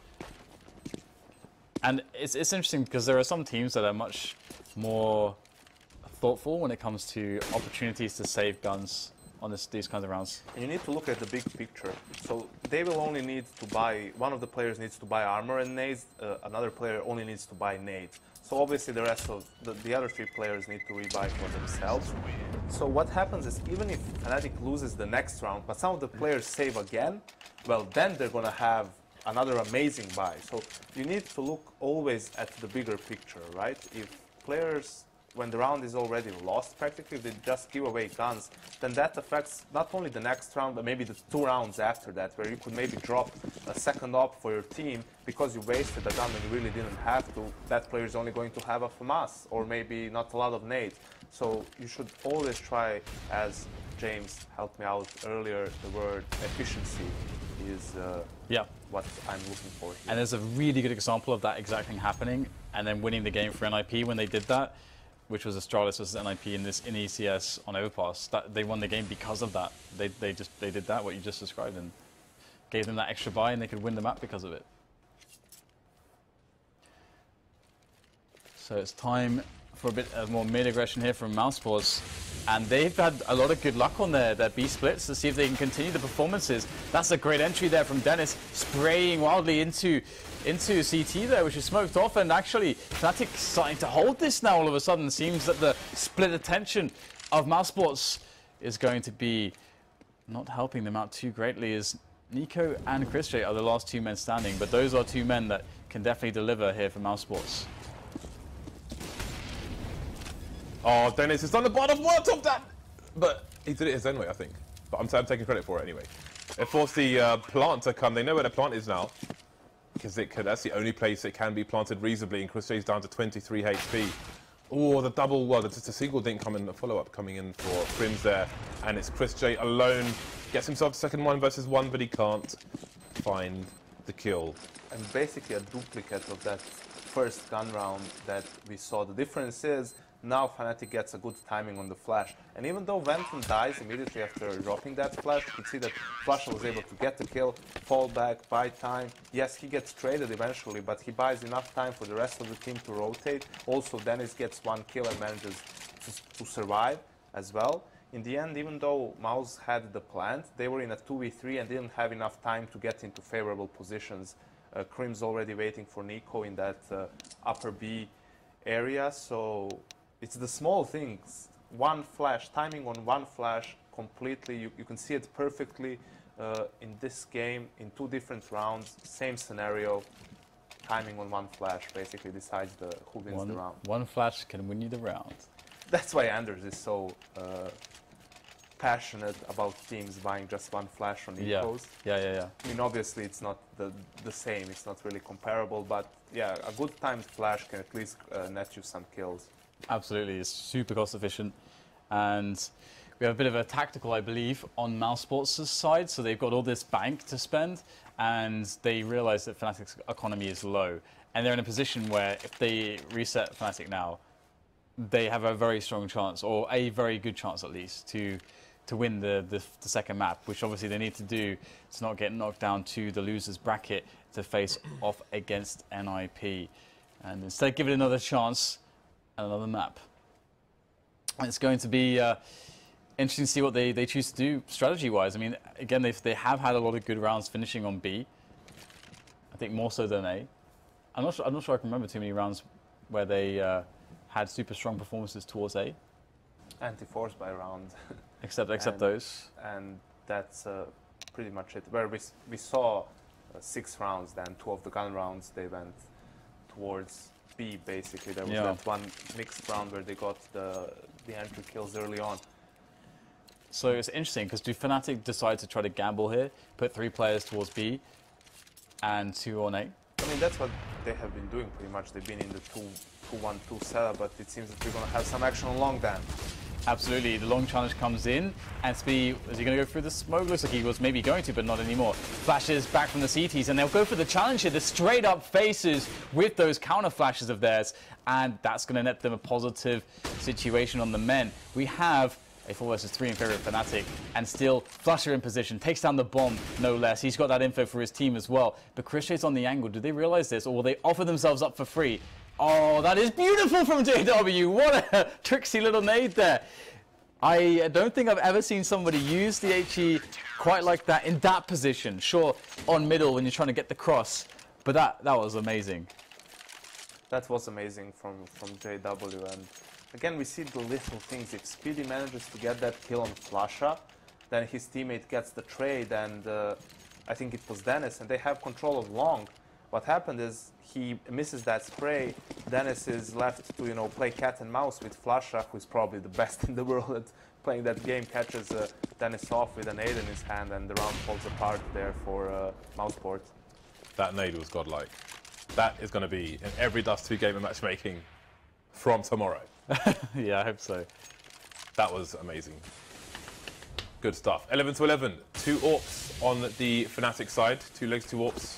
And it's it's interesting because there are some teams that are much more thoughtful when it comes to opportunities to save guns on this, these kinds of rounds. You need to look at the big picture. So they will only need to buy, one of the players needs to buy armor and nades, uh, another player only needs to buy nades. So obviously the rest of the, the other three players need to rebuy for themselves. So what happens is, even if Fnatic loses the next round, but some of the players save again, well, then they're gonna have another amazing buy. So you need to look always at the bigger picture, right? If players, when the round is already lost, practically, they just give away guns, then that affects not only the next round, but maybe the two rounds after that, where you could maybe drop a second op for your team because you wasted a gun when you really didn't have to. That player is only going to have a FAMAS, or maybe not a lot of nades. So you should always try, as James helped me out earlier, the word efficiency is uh, yeah. what I'm looking for here. And there's a really good example of that exact thing happening, and then winning the game for N I P when they did that, which was Astralis versus N I P in this in E C S on Overpass. That they won the game because of that. They they just they did that, what you just described, and gave them that extra buy, and they could win the map because of it. So it's time for a bit of more mid aggression here from Mousesports, and they've had a lot of good luck on their their B splits to see if they can continue the performances. That's a great entry there from Dennis, spraying wildly into. into C T there, which is smoked off, and actually Fnatic starting to hold this now all of a sudden. Seems that the split attention of Mousesports is going to be not helping them out too greatly, as Nico and ChrisJ are the last two men standing, but those are two men that can definitely deliver here for Mousesports. Oh, Dennis has done the bottom work of that! But he did it his own way, I think. But I'm, I'm taking credit for it anyway. It forced the uh, plant to come. They know where the plant is now, because it could, that's the only place it can be planted reasonably, and ChrisJ's down to twenty-three H P. Oh, the double, well, just a single didn't come in, the follow-up coming in for Crims there, and it's ChrisJ alone, gets himself second one versus one, but he can't find the kill. And basically a duplicate of that first gun round that we saw. The difference is Now Fnatic gets a good timing on the flash. And even though Venton dies immediately after dropping that flash, you can see that flusha was able to get the kill, fall back, buy time. Yes, he gets traded eventually, but he buys enough time for the rest of the team to rotate. Also, Dennis gets one kill and manages to, to survive as well. In the end, even though Mouse had the plant, they were in a two v three and didn't have enough time to get into favorable positions. Uh, Crim's already waiting for Nico in that uh, upper B area, so it's the small things. One flash, timing on one flash completely, you, you can see it perfectly uh, in this game, in two different rounds, same scenario. Timing on one flash basically decides the, who wins one, the round. One flash can win you the round. That's why Anders is so uh, passionate about teams buying just one flash on Yeah. Ecos. yeah, yeah, yeah. I mean, obviously it's not the, the same, it's not really comparable, but yeah, a good timed flash can at least uh, net you some kills. Absolutely, it's super cost efficient. And we have a bit of a tactical, I believe, on Mousesports' side. So they've got all this bank to spend, and they realize that Fnatic's economy is low. And they're in a position where if they reset Fnatic now, they have a very strong chance, or a very good chance at least, to to win the, the, the second map, which obviously they need to do to not get knocked down to the losers bracket to face off against N I P. And instead give it another chance and another map. And it's going to be uh, interesting to see what they, they choose to do strategy-wise. I mean, again, they they have had a lot of good rounds finishing on B. I think more so than A. I'm not sure, I'm not sure I can remember too many rounds where they uh, had super strong performances towards A. Anti-force by round. Except except And- those. And that's uh, pretty much it. Where we, s- we saw uh, six rounds, then two of the gun rounds, they went towards B, basically. There was Yeah. that one mixed round where they got the, the entry kills early on. So it's interesting because do Fnatic decide to try to gamble here, put three players towards B and two on A? I mean, that's what they have been doing pretty much. They've been in the two one two setup, but it seems that we're going to have some action on long then. Absolutely, the long challenge comes in, and Spee, is he going to go through the smoke? Looks like he was maybe going to, but not anymore. Flashes back from the C Ts, and they'll go for the challenge here, the straight up faces with those counter flashes of theirs, and that's going to net them a positive situation on the men. We have a four versus three in favor of Fnatic, and still flusha in position, takes down the bomb, no less. He's got that info for his team as well, but Christian's on the angle. Do they realize this, or will they offer themselves up for free? Oh, that is beautiful from J W. What a tricksy little nade there. I don't think I've ever seen somebody use the H E quite like that in that position. Sure, on middle when you're trying to get the cross, but that, that was amazing. That was amazing from, from J W. And again, we see the little things. If Speedy manages to get that kill on flusha, then his teammate gets the trade, and uh, I think it was Dennis, and they have control of long. What happened is he misses that spray. Dennis is left to, you know, play cat and mouse with flusha, who's probably the best in the world at playing that game. Catches uh, Dennis off with a nade in his hand, and the round falls apart there for uh, Mouseport. That nade was godlike. That is going to be in every Dust two gamer matchmaking from tomorrow. Yeah, I hope so. That was amazing. Good stuff. eleven to eleven. Two AWPs on the Fnatic side. Two legs, two AWPs.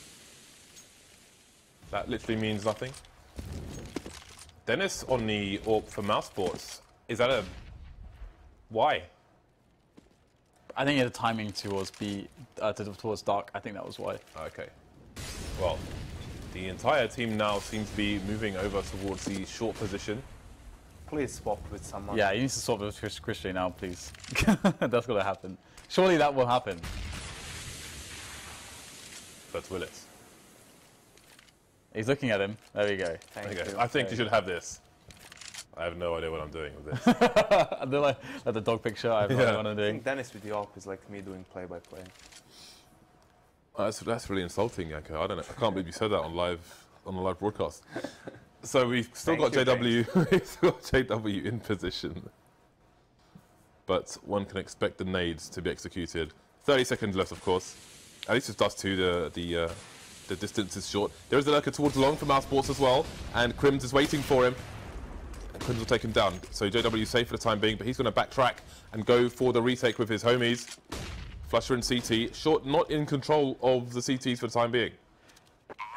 That literally means nothing. Dennis on the AWP for Mousesports. Is that a... Why? I think the timing towards B, uh, towards Dark, I think that was why. Okay. Well, the entire team now seems to be moving over towards the short position. Please swap with someone. Yeah, he needs to swap with Chris Christian now, please. That's going to happen. Surely that will happen. But will it? He's looking at him. There we go. Thank Okay. you. I think you Very should have this. I have no idea what I'm doing with this. And then like, like the dog picture, I have no Yeah. idea what I'm I doing. think Dennis with the AWP is like me doing play-by-play. Oh, that's, that's really insulting, Yanko. I don't know. I can't believe you said that on live on a live broadcast. So we've still Thank got you, J W. We've still got J W in position, but one can expect the nades to be executed. Thirty seconds left, of course. At least it's Dust two. The the uh, the distance is short. There is a lurker towards long from Mousesports as well, and Crims is waiting for him. And Crims will take him down. So J W is safe for the time being, but he's going to backtrack and go for the retake with his homies. flusha and C T. Short not in control of the C Ts for the time being.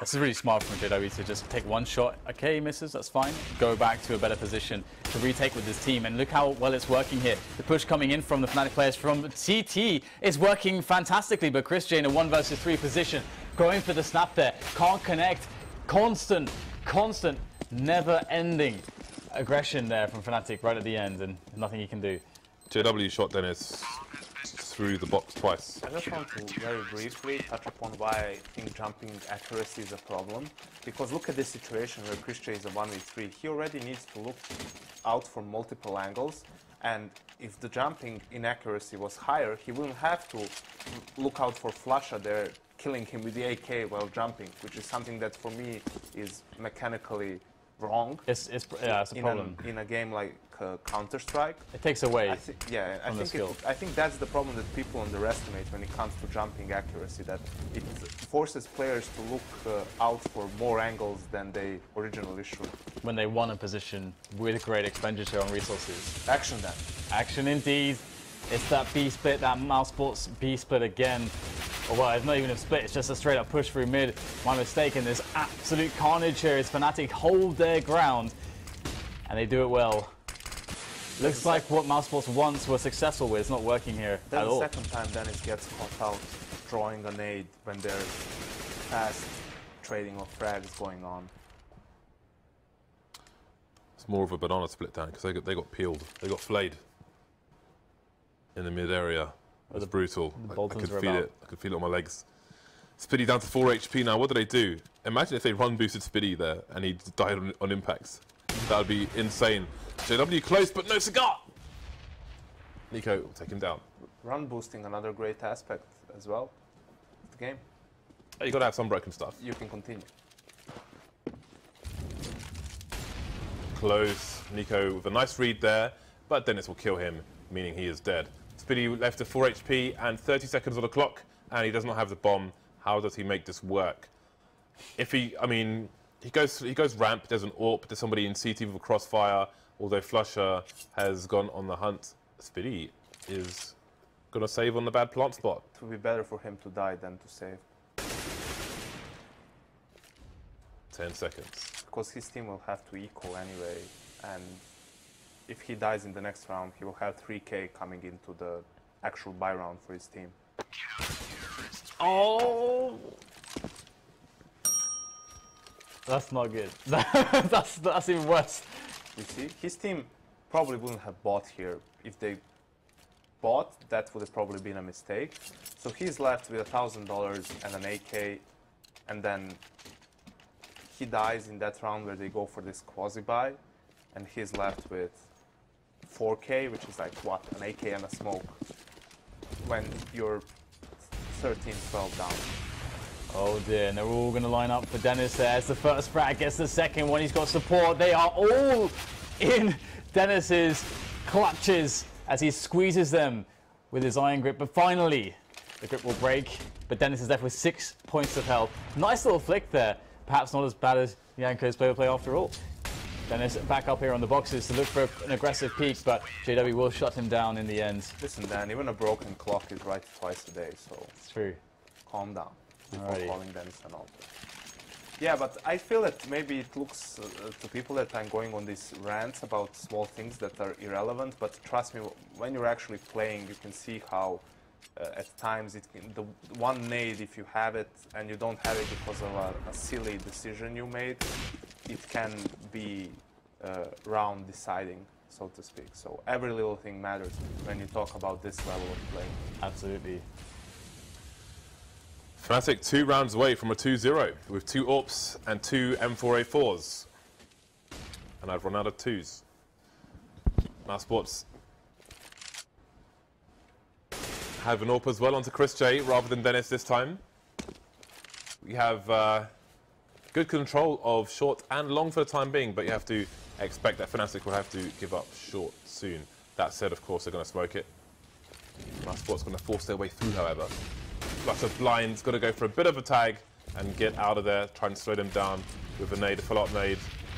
This is really smart from J W to just take one shot. Okay, he misses, that's fine. Go back to a better position to retake with his team. And look how well it's working here. The push coming in from the Fnatic players from C T is working fantastically, but Chris J in a one versus three position, going for the snap there. Can't connect. Constant, constant, never-ending aggression there from Fnatic right at the end, and nothing he can do. J W shot Dennis through the box twice. I just want to very briefly touch upon why I think jumping accuracy is a problem. Because look at this situation where Chris J is a one v three. He already needs to look out for multiple angles. And if the jumping inaccuracy was higher, he wouldn't have to look out for Flusha there, killing him with the A K while jumping, which is something that for me is mechanically wrong. It's, it's, yeah, it's a in problem. A, in a game like uh, Counter-Strike. It takes away I thi- yeah, I from the think skill. it, I think that's the problem that people underestimate when it comes to jumping accuracy. That it forces players to look uh, out for more angles than they originally should. When they want a position with great expenditure on resources. Action then. Action indeed. It's that B split, that Mousesports B split again. Or well, it's not even a split, it's just a straight up push through mid. My mistake, and there's absolute carnage here as Fnatic hold their ground. And they do it well. Looks like what Mousesports once were successful with is not working here That's at the all. second time Dennis gets caught out drawing a nade when there's fast trading of frags going on. It's more of a banana split down because they got, they got peeled. They got flayed in the mid area. It was brutal. I, I Boltons could were feel about. it. I could feel it on my legs. Spiddy down to four H P now. What do they do? Imagine if they run boosted Spiddy there and he died on, on impacts. That would be insane. J W close, but no cigar. Nico will take him down. Run boosting, another great aspect as well of the game. You got to have some broken stuff. You can continue. Close. Nico with a nice read there, but Dennis will kill him, meaning he is dead. Spiddy left to four H P and thirty seconds on the clock, and he does not have the bomb. How does he make this work? If he, I mean, he goes he goes ramp, there's an AWP, there's somebody in C T with a crossfire, although Flusha has gone on the hunt. Spiddy is going to save on the bad plant spot. It would be better for him to die than to save. ten seconds. Because his team will have to equal anyway, and if he dies in the next round, he will have three K coming into the actual buy round for his team. Oh! That's not good. that's, that's even worse. You see, his team probably wouldn't have bought here. If they bought, that would have probably been a mistake. So he's left with a thousand dollars and an A K, and then he dies in that round where they go for this quasi buy, and he's left with four K, which is like what, an A K and a smoke, when you're thirteen twelve down. Oh dear, and they're all going to line up for Dennis there. As the first frag gets the second one, he's got support. They are all in Dennis's clutches as he squeezes them with his iron grip. But finally, the grip will break. But Dennis is left with six points of health. Nice little flick there. Perhaps not as bad as Yanko's play-by-play after all. Dennis back up here on the boxes to look for an aggressive peak, but J W will shut him down in the end. Listen, Dan, even a broken clock is right twice a day, so It's true. calm down before Alrighty. calling Dennis an author. Yeah, but I feel that maybe it looks uh, to people that I'm going on these rants about small things that are irrelevant, but trust me, when you're actually playing, you can see how uh, at times it can, the one nade, if you have it and you don't have it because of a, a silly decision you made, it can be uh, round deciding, so to speak. So every little thing matters when you talk about this level of play. Absolutely. Fnatic two rounds away from a two zero with two AWPs and two M four A fours. And I've run out of twos. Mousesports have an AWP as well onto Chris J rather than Dennis this time. We have uh, good control of short and long for the time being, but you have to expect that Fnatic will have to give up short soon. That said, of course, they're going to smoke it. Mousesports going to force their way through, however. Flutter Blind's got to go for a bit of a tag and get out of there, try and slow them down with a nade, a follow-up nade.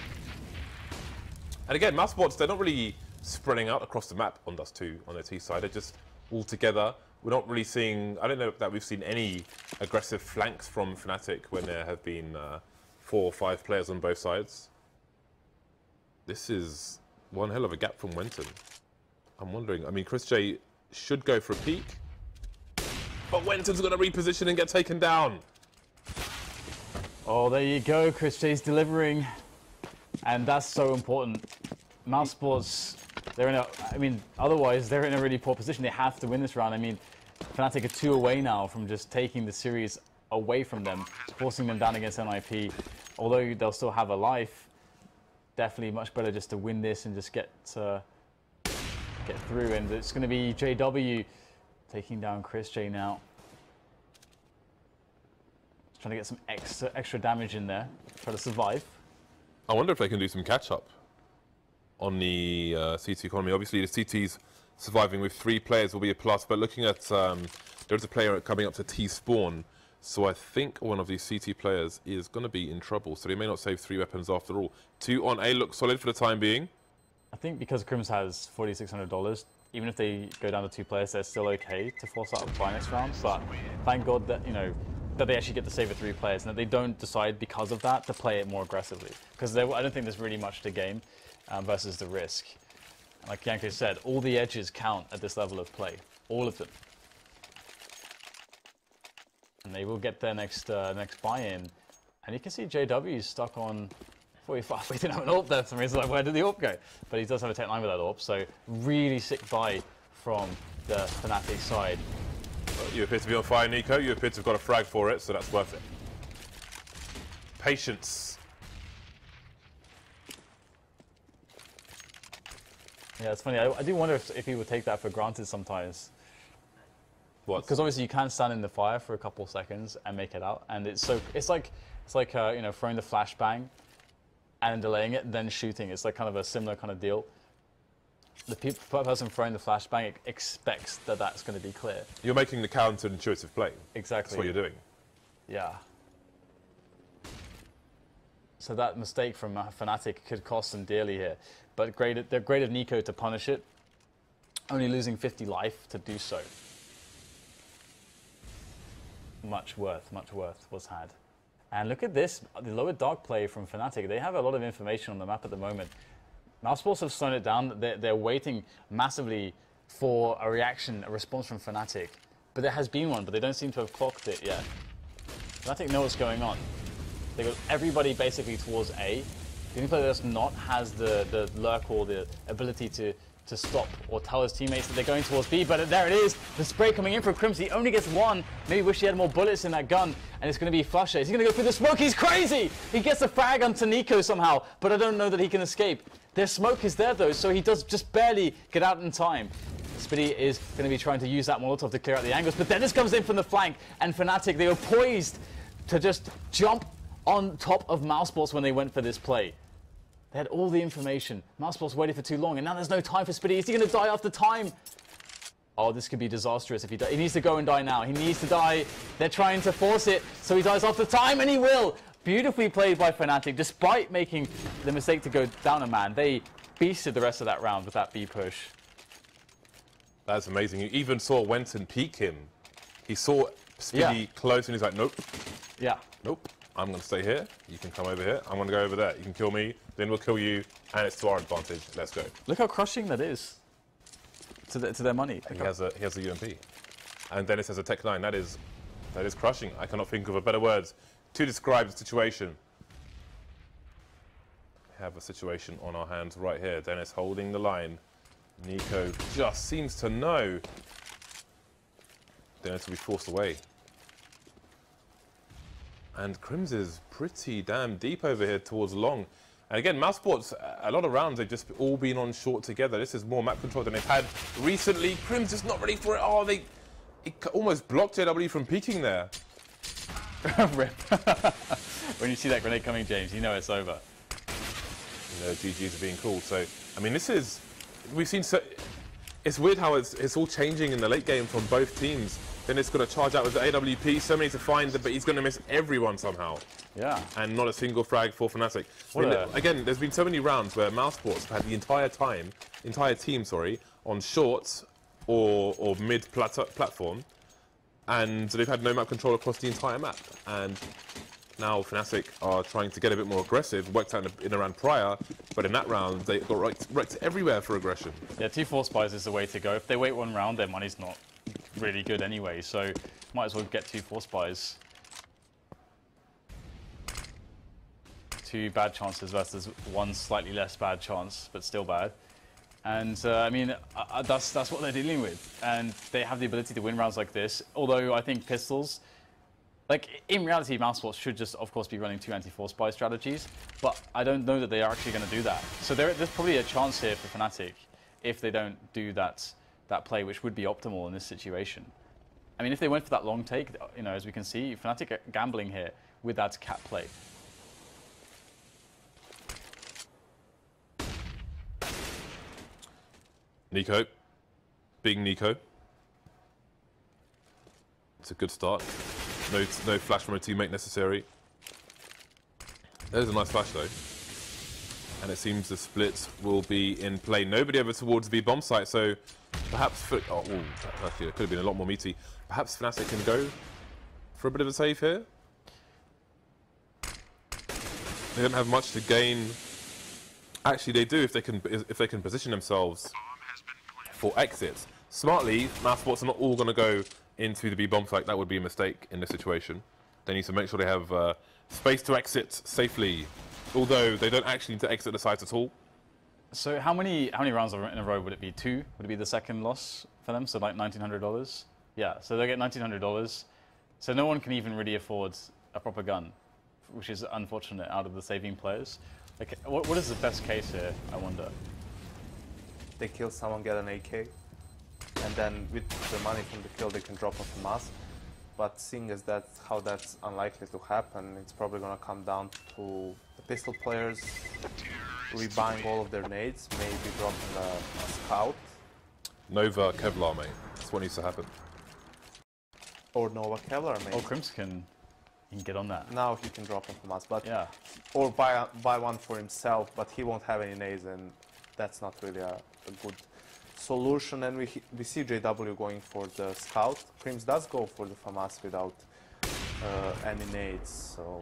And again, Mousesports, they're not really spreading out across the map on Dust two on their T side. They're just all together, we're not really seeing, I don't know that we've seen any aggressive flanks from Fnatic when there have been uh, four or five players on both sides. This is one hell of a gap from Wenton. I'm wondering, I mean, ChrisJ should go for a peek, but Wenton's going to reposition and get taken down. Oh, there you go. ChrisJ's delivering. And that's so important. Mousesports, they're in a, I mean, otherwise they're in a really poor position. They have to win this round. I mean, Fnatic are two away now from just taking the series away from them, forcing them down against N I P. Although they'll still have a life, definitely much better just to win this and just get uh, get through. And it's going to be J W taking down ChrisJ now. Just trying to get some extra, extra damage in there, try to survive. I wonder if they can do some catch-up on the uh, C T economy. Obviously, the C T's surviving with three players will be a plus, but looking at, um, there's a player coming up to T-spawn, so I think one of these C T players is going to be in trouble, so they may not save three weapons after all. Two on A looks solid for the time being. I think because Crims has four thousand six hundred dollars, even if they go down to two players, they're still okay to force out a buy next round, but thank God that, you know, that they actually get to save it three players and that they don't decide because of that to play it more aggressively. Because I don't think there's really much to gain um, versus the risk. And like Janko said, all the edges count at this level of play. All of them. And they will get their next uh, next buy-in. And you can see J W is stuck on forty-five. We didn't have an AWP there for some reason. Like, where did the AWP go? But he does have a tech nine with that AWP. So really sick buy from the Fnatic side. You appear to be on fire, Nico. You appear to have got a frag for it, so that's worth it. Patience. Yeah, it's funny. I, I do wonder if, if he would take that for granted sometimes. What? Because obviously you can stand in the fire for a couple seconds and make it out, and it's so it's like it's like uh, you know, throwing the flashbang and delaying it, and then shooting. It's like kind of a similar kind of deal. The pe person throwing the flashbang expects that that's going to be clear. You're making the counter-intuitive play. Exactly. That's what you're doing. Yeah. So that mistake from uh, Fnatic could cost them dearly here. But great, they're great of Nico to punish it. Only losing fifty life to do so. Much worth, much worth was had. And look at this, the lower dark play from Fnatic. They have a lot of information on the map at the moment. Mousesports have slowed it down. They're, they're waiting massively for a reaction, a response from Fnatic. But there has been one, but they don't seem to have clocked it yet. Fnatic know what's going on. They got everybody basically towards A. The only player that's not has the, the lurk or the ability to, to stop or tell his teammates that they're going towards B, but there it is. The spray coming in from Crims. He only gets one. Maybe wish he had more bullets in that gun, and it's going to be flusher. Is he going to go through the smoke? He's crazy! He gets a frag onto Nico somehow, but I don't know that he can escape. Their smoke is there though, so he does just barely get out in time. Spitty is going to be trying to use that Molotov to clear out the angles, but Dennis comes in from the flank, and Fnatic, they were poised to just jump on top of Mousesports when they went for this play. They had all the information. Mousesports waited for too long, and now there's no time for Spitty. Is he going to die after time? Oh, this could be disastrous if he dies. He needs to go and die now. He needs to die. They're trying to force it, so he dies after time, and he will. Beautifully played by Fnatic, despite making the mistake to go down a man. They beasted the rest of that round with that B push. That's amazing. You even saw Wenton peek him. He saw Spitty Yeah. close, and he's like, nope, Yeah. nope. I'm going to stay here. You can come over here. I'm going to go over there. You can kill me. Then we'll kill you. And it's to our advantage. Let's go. Look how crushing that is to, the, to their money. He has a he has a U M P. And Dennis has a Tech nine. That is, that is crushing. I cannot think of a better words to describe the situation. We have a situation on our hands right here. Dennis holding the line. Nico just seems to know. Dennis will be forced away. And Crims is pretty damn deep over here towards long. And again, Mousesports, a lot of rounds, they've just all been on short together. This is more map control than they've had recently. Crims just not ready for it. Oh, they it almost blocked J W from peeking there. Rip. When you see that grenade coming, James, you know it's over. You know, G Gs are being called. So, I mean, this is, we've seen, so, it's weird how it's, it's all changing in the late game from both teams. Then it's going to charge out with the A W P, so many to find, but he's going to miss everyone somehow. Yeah. And not a single frag for Fnatic. I mean, a... Again, there's been so many rounds where Mousesports have had the entire time, entire team, sorry, on shorts or or mid platform, and they've had no map control across the entire map. And now Fnatic are trying to get a bit more aggressive, worked out in a, in a round prior, but in that round they got wrecked, wrecked everywhere for aggression. Yeah, two force buys is the way to go. If they wait one round, their money's not really good anyway, so might as well get two force buys. Two bad chances versus one slightly less bad chance, but still bad. And uh, I mean, uh, that's that's what they're dealing with, and they have the ability to win rounds like this. Although I think Pistols, like in reality, Mousesports should just, of course, be running two anti-force buy strategies. But I don't know that they are actually going to do that. So there, there's probably a chance here for Fnatic if they don't do that that play, which would be optimal in this situation. I mean, if they went for that long take, you know, as we can see, Fnatic are gambling here with that cat play. Nico, big Nico. It's a good start. No, no flash from a teammate necessary. There's a nice flash though. And it seems the split will be in play. Nobody over towards the bomb site, so perhaps, for, oh, ooh, actually it could have been a lot more meaty. Perhaps Fnatic can go for a bit of a save here. They don't have much to gain. Actually, they do if they can if they can position themselves for exits. Smartly, Mousesports are not all going to go into the B bomb site. That would be a mistake in this situation. They need to make sure they have uh, space to exit safely, although they don't actually need to exit the site at all. So how many how many rounds in a row would it be? Two? Would it be the second loss for them? So like nineteen hundred dollars? Yeah, so they get nineteen hundred dollars. So no one can even really afford a proper gun, which is unfortunate out of the saving players. Like, what, what is the best case here, I wonder? They kill someone, get an A K, and then with the money from the kill they can drop off a mask. But seeing as that's how that's unlikely to happen, it's probably gonna come down to the pistol players rebuying all of their nades, maybe dropping a, a scout. Nova Kevlar, mate. That's what needs to happen. Or Nova Kevlar, maybe. Oh, Crims can, he can get on that. Now he can drop off a mask, but Yeah. or buy a, buy one for himself, but he won't have any nades, and that's not really a, a good solution. And we we see J W going for the scout. Crims does go for the FAMAS without uh, any nades, so.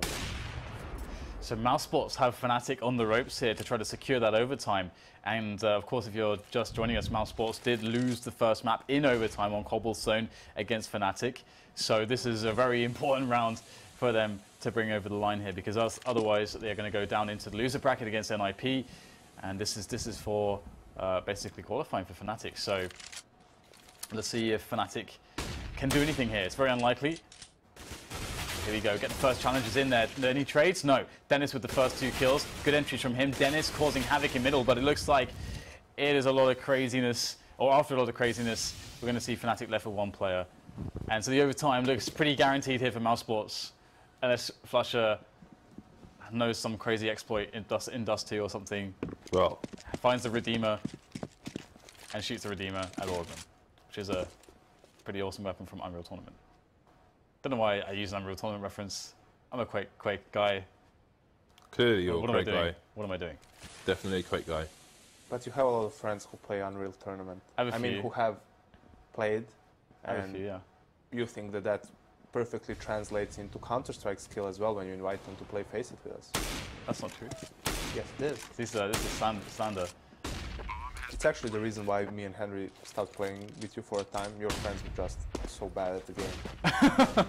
So Mousesports have Fnatic on the ropes here to try to secure that overtime. And uh, of course, if you're just joining us, Mousesports did lose the first map in overtime on Cobblestone against Fnatic. So this is a very important round for them to bring over the line here, because else, otherwise they're going to go down into the loser bracket against N I P. And this is this is for uh, basically qualifying for Fnatic. So let's see if Fnatic can do anything here. It's very unlikely. Here we go, get the first challenges in there. Any trades? No. Dennis with the first two kills. Good entries from him. Dennis causing havoc in middle, but it looks like it is a lot of craziness, or after a lot of craziness, we're going to see Fnatic left with one player. And so the overtime looks pretty guaranteed here for Mousesports, unless Flusher knows some crazy exploit in Dust, in Dust two or something. Well, Finds the Redeemer and shoots the Redeemer at all of them, which is a pretty awesome weapon from Unreal Tournament. Don't know why I use an Unreal Tournament reference. I'm a Quake, Quake guy. clearly you're what a am I great doing? guy. What am I doing? Definitely a Quake guy. But you have a lot of friends who play Unreal Tournament. I have a I mean, few. who have played, I have a and few, yeah. you think that that perfectly translates into Counter-Strike skill as well when you invite them to play Face It with us. That's not true. Yes, it is. This, uh, this is stand, Sander. It's actually the reason why me and Henry stopped playing with you for a time. Your friends were just so bad at the game.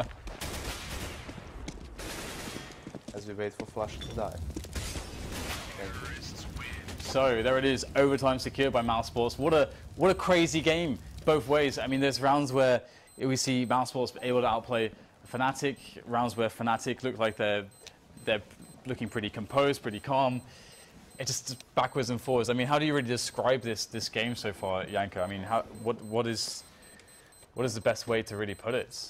As we wait for Flush to die. Thank you. So there it is, overtime secured by Mousesports. What a what a crazy game both ways. I mean, there's rounds where we see Mousesports able to outplay Fnatic, rounds where Fnatic look like they're they're looking pretty composed, pretty calm. It just backwards and forwards. I mean, how do you really describe this this game so far, Janko? I mean, how what what is what is the best way to really put it?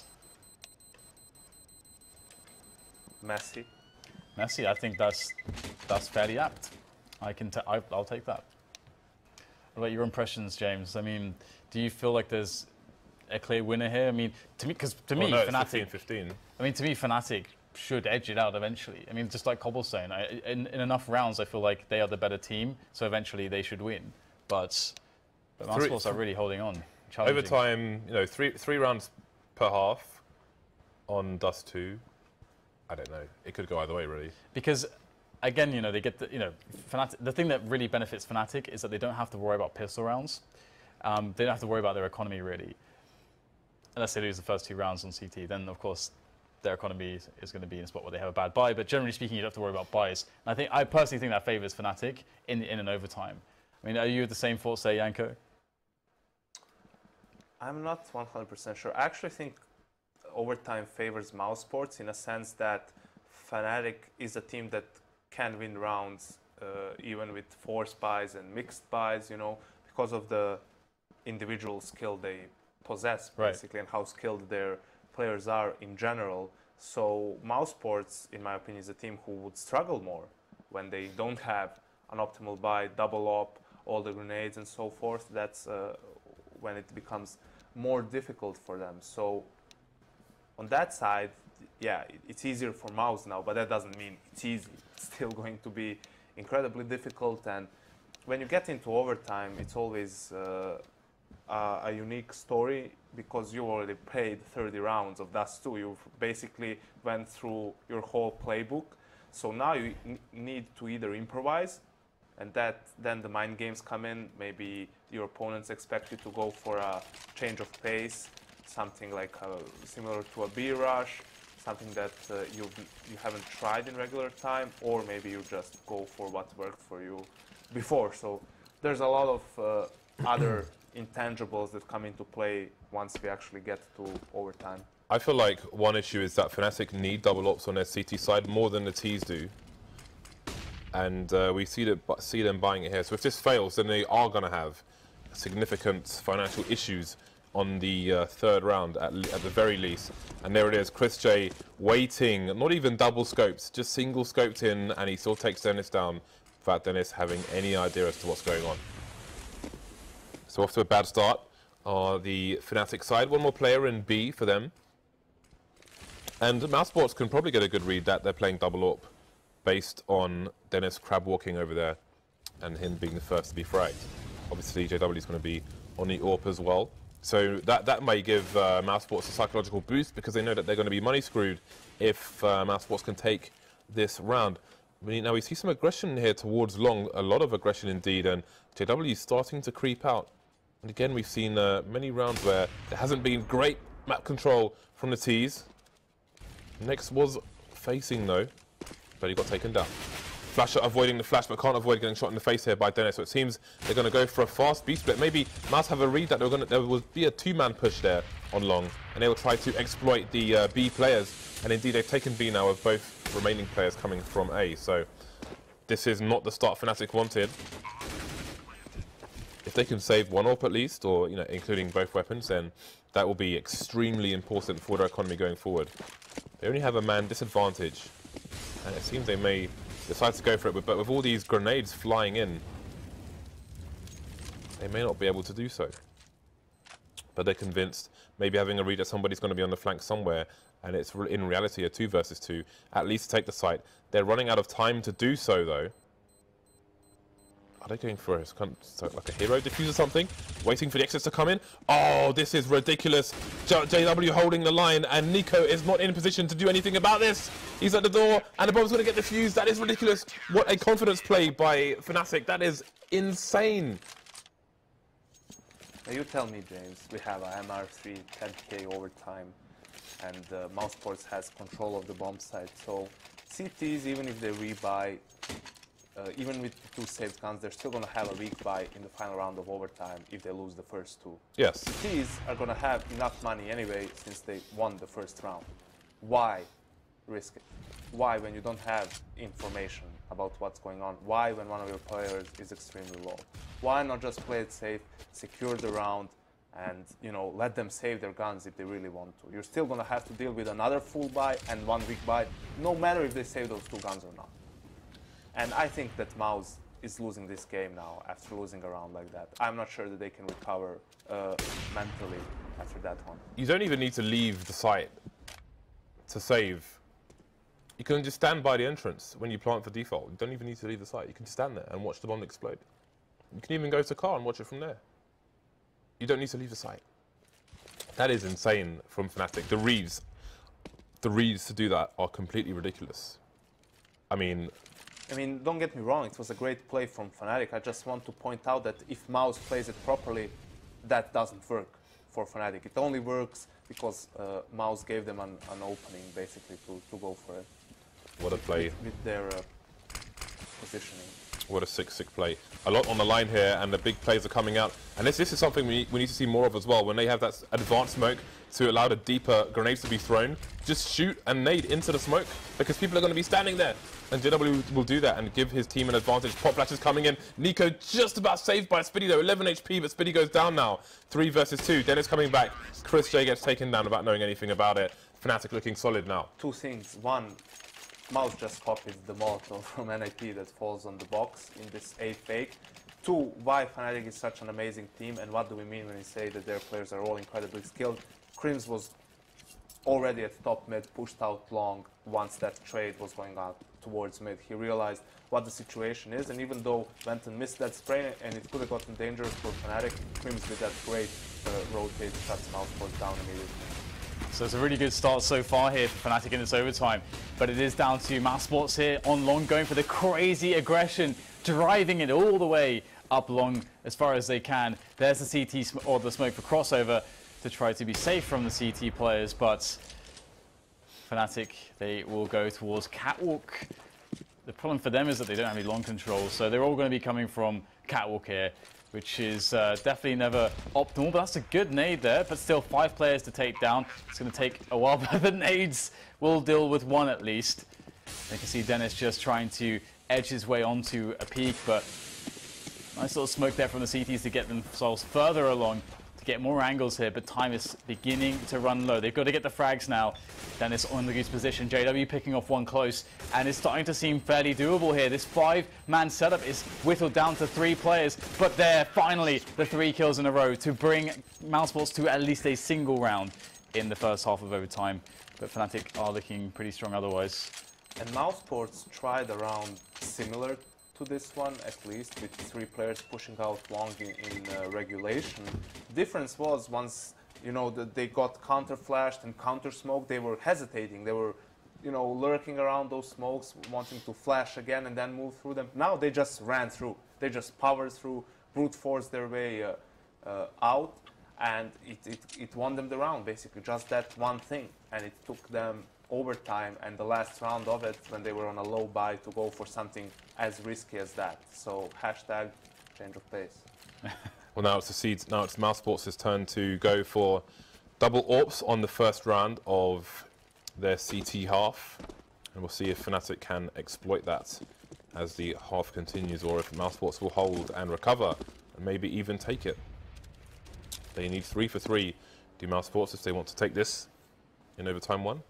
Messy. Messi, I think that's that's fairly apt. I can t I, I'll take that. What about your impressions, James? I mean, do you feel like there's a clear winner here? I mean, to me, because to Well, me, no, it's Fnatic. fifteen fifteen. I mean, to me, Fnatic should edge it out eventually. I mean, just like Cobblestone, I, in, in enough rounds, I feel like they are the better team, so eventually they should win. But, but Three- Mousesports are really holding on. challenging. Overtime, you know, three three rounds per half on Dust two. I don't know. It could go either way, really. Because, again, you know, they get the, you know, Fnatic, the thing that really benefits Fnatic is that they don't have to worry about pistol rounds. Um, they don't have to worry about their economy, really. Unless they lose the first two rounds on C T, then, of course, their economy is going to be in a spot where they have a bad buy. But generally speaking, you don't have to worry about buys. And I think, I personally think that favors Fnatic in, in an overtime. I mean, are you the same thoughts, say, Yanko? I'm not one hundred percent sure. I actually think overtime favors Mousesports in a sense that Fnatic is a team that can win rounds uh, even with force buys and mixed buys, you know, because of the individual skill they possess, basically, right, and how skilled their players are in general. So Mousesports, in my opinion, is a team who would struggle more when they don't have an optimal buy, double op, all the grenades and so forth. That's uh, when it becomes more difficult for them. So on that side, yeah, it's easier for Mouse now, but that doesn't mean it's easy. It's still going to be incredibly difficult, and when you get into overtime, it's always uh, a, a unique story because you already played thirty rounds of Dust two. You've basically went through your whole playbook. So now you n need to either improvise, and that then the mind games come in. Maybe your opponents expect you to go for a change of pace, something like a, similar to a B rush, something that uh, you you haven't tried in regular time, or maybe you just go for what worked for you before. So there's a lot of uh, other intangibles that come into play once we actually get to overtime. I feel like one issue is that Fnatic need double ops on their C T side more than the T's do. And uh, we see, that, see them buying it here. So if this fails, then they are going to have significant financial issues on the uh, third round, at, at the very least. And there it is, ChrisJ waiting, not even double scopes, just single scoped in, and he still takes Dennis down without Dennis having any idea as to what's going on. So off to a bad start on the Fnatic side. One more player in B for them. And Mousesports can probably get a good read that they're playing double AWP based on Dennis crab walking over there and him being the first to be fragged. Obviously, J W is going to be on the AWP as well. So that, that may give uh, Mousesports a psychological boost because they know that they're going to be money screwed if uh, Mousesports can take this round. We, now we see some aggression here towards long, a lot of aggression indeed, and J W is starting to creep out. And again, we've seen uh, many rounds where there hasn't been great map control from the T's. Next was facing though, but he got taken down. Flasher avoiding the flash, but can't avoid getting shot in the face here by Dennis. So it seems they're going to go for a fast B split. Maybe Mouse have a read that gonna, there will be a two-man push there on long, and they will try to exploit the uh, B players. And indeed, they've taken B now with both remaining players coming from A. So this is not the start Fnatic wanted. If they can save one AWP at least, or you know, including both weapons, then that will be extremely important for their economy going forward. They only have a man disadvantage, and it seems they may decide to go for it, but, but with all these grenades flying in, they may not be able to do so. But they're convinced, maybe having a read that somebody's going to be on the flank somewhere, and it's re in reality a two versus two, at least to take the site. They're running out of time to do so, though. Are they going for a, like a hero defuse or something? Waiting for the exits to come in? Oh, this is ridiculous. J JW holding the line, and Nico is not in a position to do anything about this. He's at the door, and the bomb's going to get defused. That is ridiculous. What a confidence play by Fnatic. That is insane. Now you tell me, James, we have a M R three ten K overtime, and uh, Mousesports has control of the bomb site. So C Ts, even if they rebuy, Uh, even with the two saved guns, they're still going to have a weak buy in the final round of overtime if they lose the first two. Yes. C Ts are going to have enough money anyway since they won the first round. Why risk it? Why when you don't have information about what's going on? Why when one of your players is extremely low? Why not just play it safe, secure the round, and you know, let them save their guns if they really want to? You're still going to have to deal with another full buy and one weak buy, no matter if they save those two guns or not. And I think that Mouse is losing this game now after losing a round like that. I'm not sure that they can recover uh, mentally after that one. You don't even need to leave the site to save. You can just stand by the entrance when you plant for default. You don't even need to leave the site. You can just stand there and watch the bomb explode. You can even go to car and watch it from there. you don't need to leave the site. That is insane from Fnatic. The reads, the reads to do that are completely ridiculous. I mean, I mean, don't get me wrong, it was a great play from Fnatic. I just want to point out that if Mouse plays it properly, that doesn't work for Fnatic. It only works because uh, Mouse gave them an, an opening, basically, to, to go for it. what a play. With, with their uh, positioning. What a sick, sick play. A lot on the line here, and the big plays are coming out. And this, this is something we, we need to see more of as well. When they have that advanced smoke to allow the deeper grenades to be thrown, just shoot and nade into the smoke, because people are going to be standing there. And J W will do that and give his team an advantage. Pop Flash is coming in. Nico just about saved by Spiddy though. eleven H P, but Spiddy goes down now. Three versus two. Dennis coming back. Chris J gets taken down without knowing anything about it. Fnatic looking solid now. Two things. One, Mouse just copied the Molotov from N I P that falls on the box in this A fake. Two, why Fnatic is such an amazing team, and what do we mean when we say that their players are all incredibly skilled. Crims was already at top mid, pushed out long once that trade was going out towards mid. He realized what the situation is, and even though Venton missed that spray and it could have gotten dangerous for Fnatic, Crims did that great uh, rotate, shuts Mousesports down immediately. So it's a really good start so far here for Fnatic in this overtime, but it is down to Mousesports here on long, going for the crazy aggression, driving it all the way up long as far as they can. There's the C T sm or the smoke for crossover to try to be safe from the C T players, but Fnatic, they will go towards Catwalk. The problem for them is that they don't have any long control, so they're all going to be coming from Catwalk here, which is uh, definitely never optimal, but that's a good nade there, but still five players to take down. It's going to take a while, but the nades will deal with one at least. You can see Dennis just trying to edge his way onto a peak, but nice little smoke there from the C Ts to get themselves further along, to get more angles here, but time is beginning to run low. They've got to get the frags now. Dennis on the goose position, J W picking off one close, and it's starting to seem fairly doable here. This five-man setup is whittled down to three players, but there, finally, the three kills in a row to bring Mousesports to at least a single round in the first half of overtime. But Fnatic are looking pretty strong otherwise. And Mousesports tried around similar to this one, at least, with three players pushing out long in, in uh, regulation. Difference was once, you know, that they got counter-flashed and counter-smoked, they were hesitating. They were, you know, lurking around those smokes, wanting to flash again and then move through them. Now they just ran through. They just powered through, brute forced their way uh, uh, out, and it, it, it won them the round, basically. Just that one thing. And it took them overtime and the last round of it, when they were on a low buy, to go for something as risky as that. So hashtag change of pace. Well, now it's the Seeds. Now it's Mousesports' turn to go for double A W Ps on the first round of their C T half, and we'll see if Fnatic can exploit that as the half continues, or if Mousesports will hold and recover and maybe even take it. They need three for three. Do Mousesports if they want to take this in overtime one?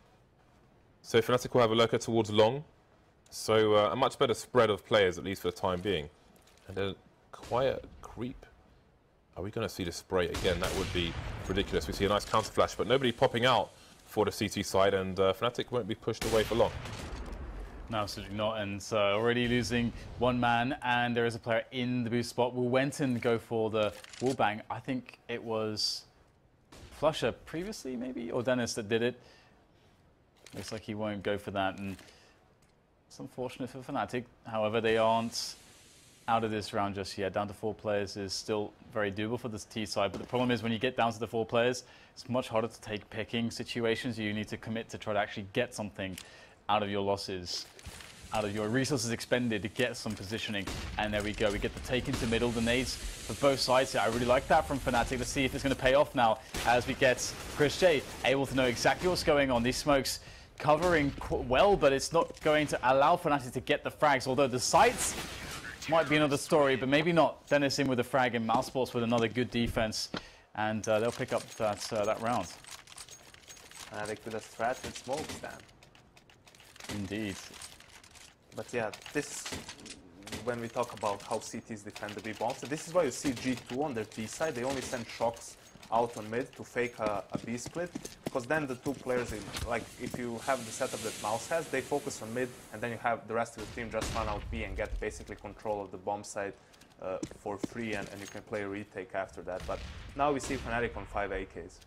So Fnatic will have a lurker towards long, so uh, a much better spread of players, at least for the time being. And a quiet creep. Are we going to see the spray again? That would be ridiculous. We see a nice counter flash, but nobody popping out for the C T side, and uh, Fnatic won't be pushed away for long. No, absolutely not, and uh, already losing one man, and there is a player in the boost spot. Will Wenton go for the wallbang? I think it was Flusher previously, maybe, or Dennis that did it. Looks like he won't go for that, and it's unfortunate for Fnatic. However, they aren't out of this round just yet. Down to four players is still very doable for this T side, but the problem is when you get down to the four players, it's much harder to take picking situations. You need to commit to try to actually get something out of your losses, out of your resources expended to get some positioning. And there we go, we get the take into middle, the nades for both sides here. I really like that from Fnatic. Let's see if it's going to pay off now as we get Chris J able to know exactly what's going on. These smokes covering well, but it's not going to allow Fnatic to get the frags, although the sights might be another story, but maybe not. Dennis in with a frag and Mousesports with another good defense, and uh, they'll pick up that, uh, that round. Fnatic with a strat with smokes then. Indeed. But yeah, this, when we talk about how C Ts defend the B bombs, this is why you see G two on their T side. They only send shocks out on mid to fake a, a B split, because then the two players, in, like if you have the setup that Mouse has, they focus on mid, and then you have the rest of the team just run out B and get basically control of the bomb side uh, for free, and, and you can play a retake after that. But now we see Fnatic on five A Ks.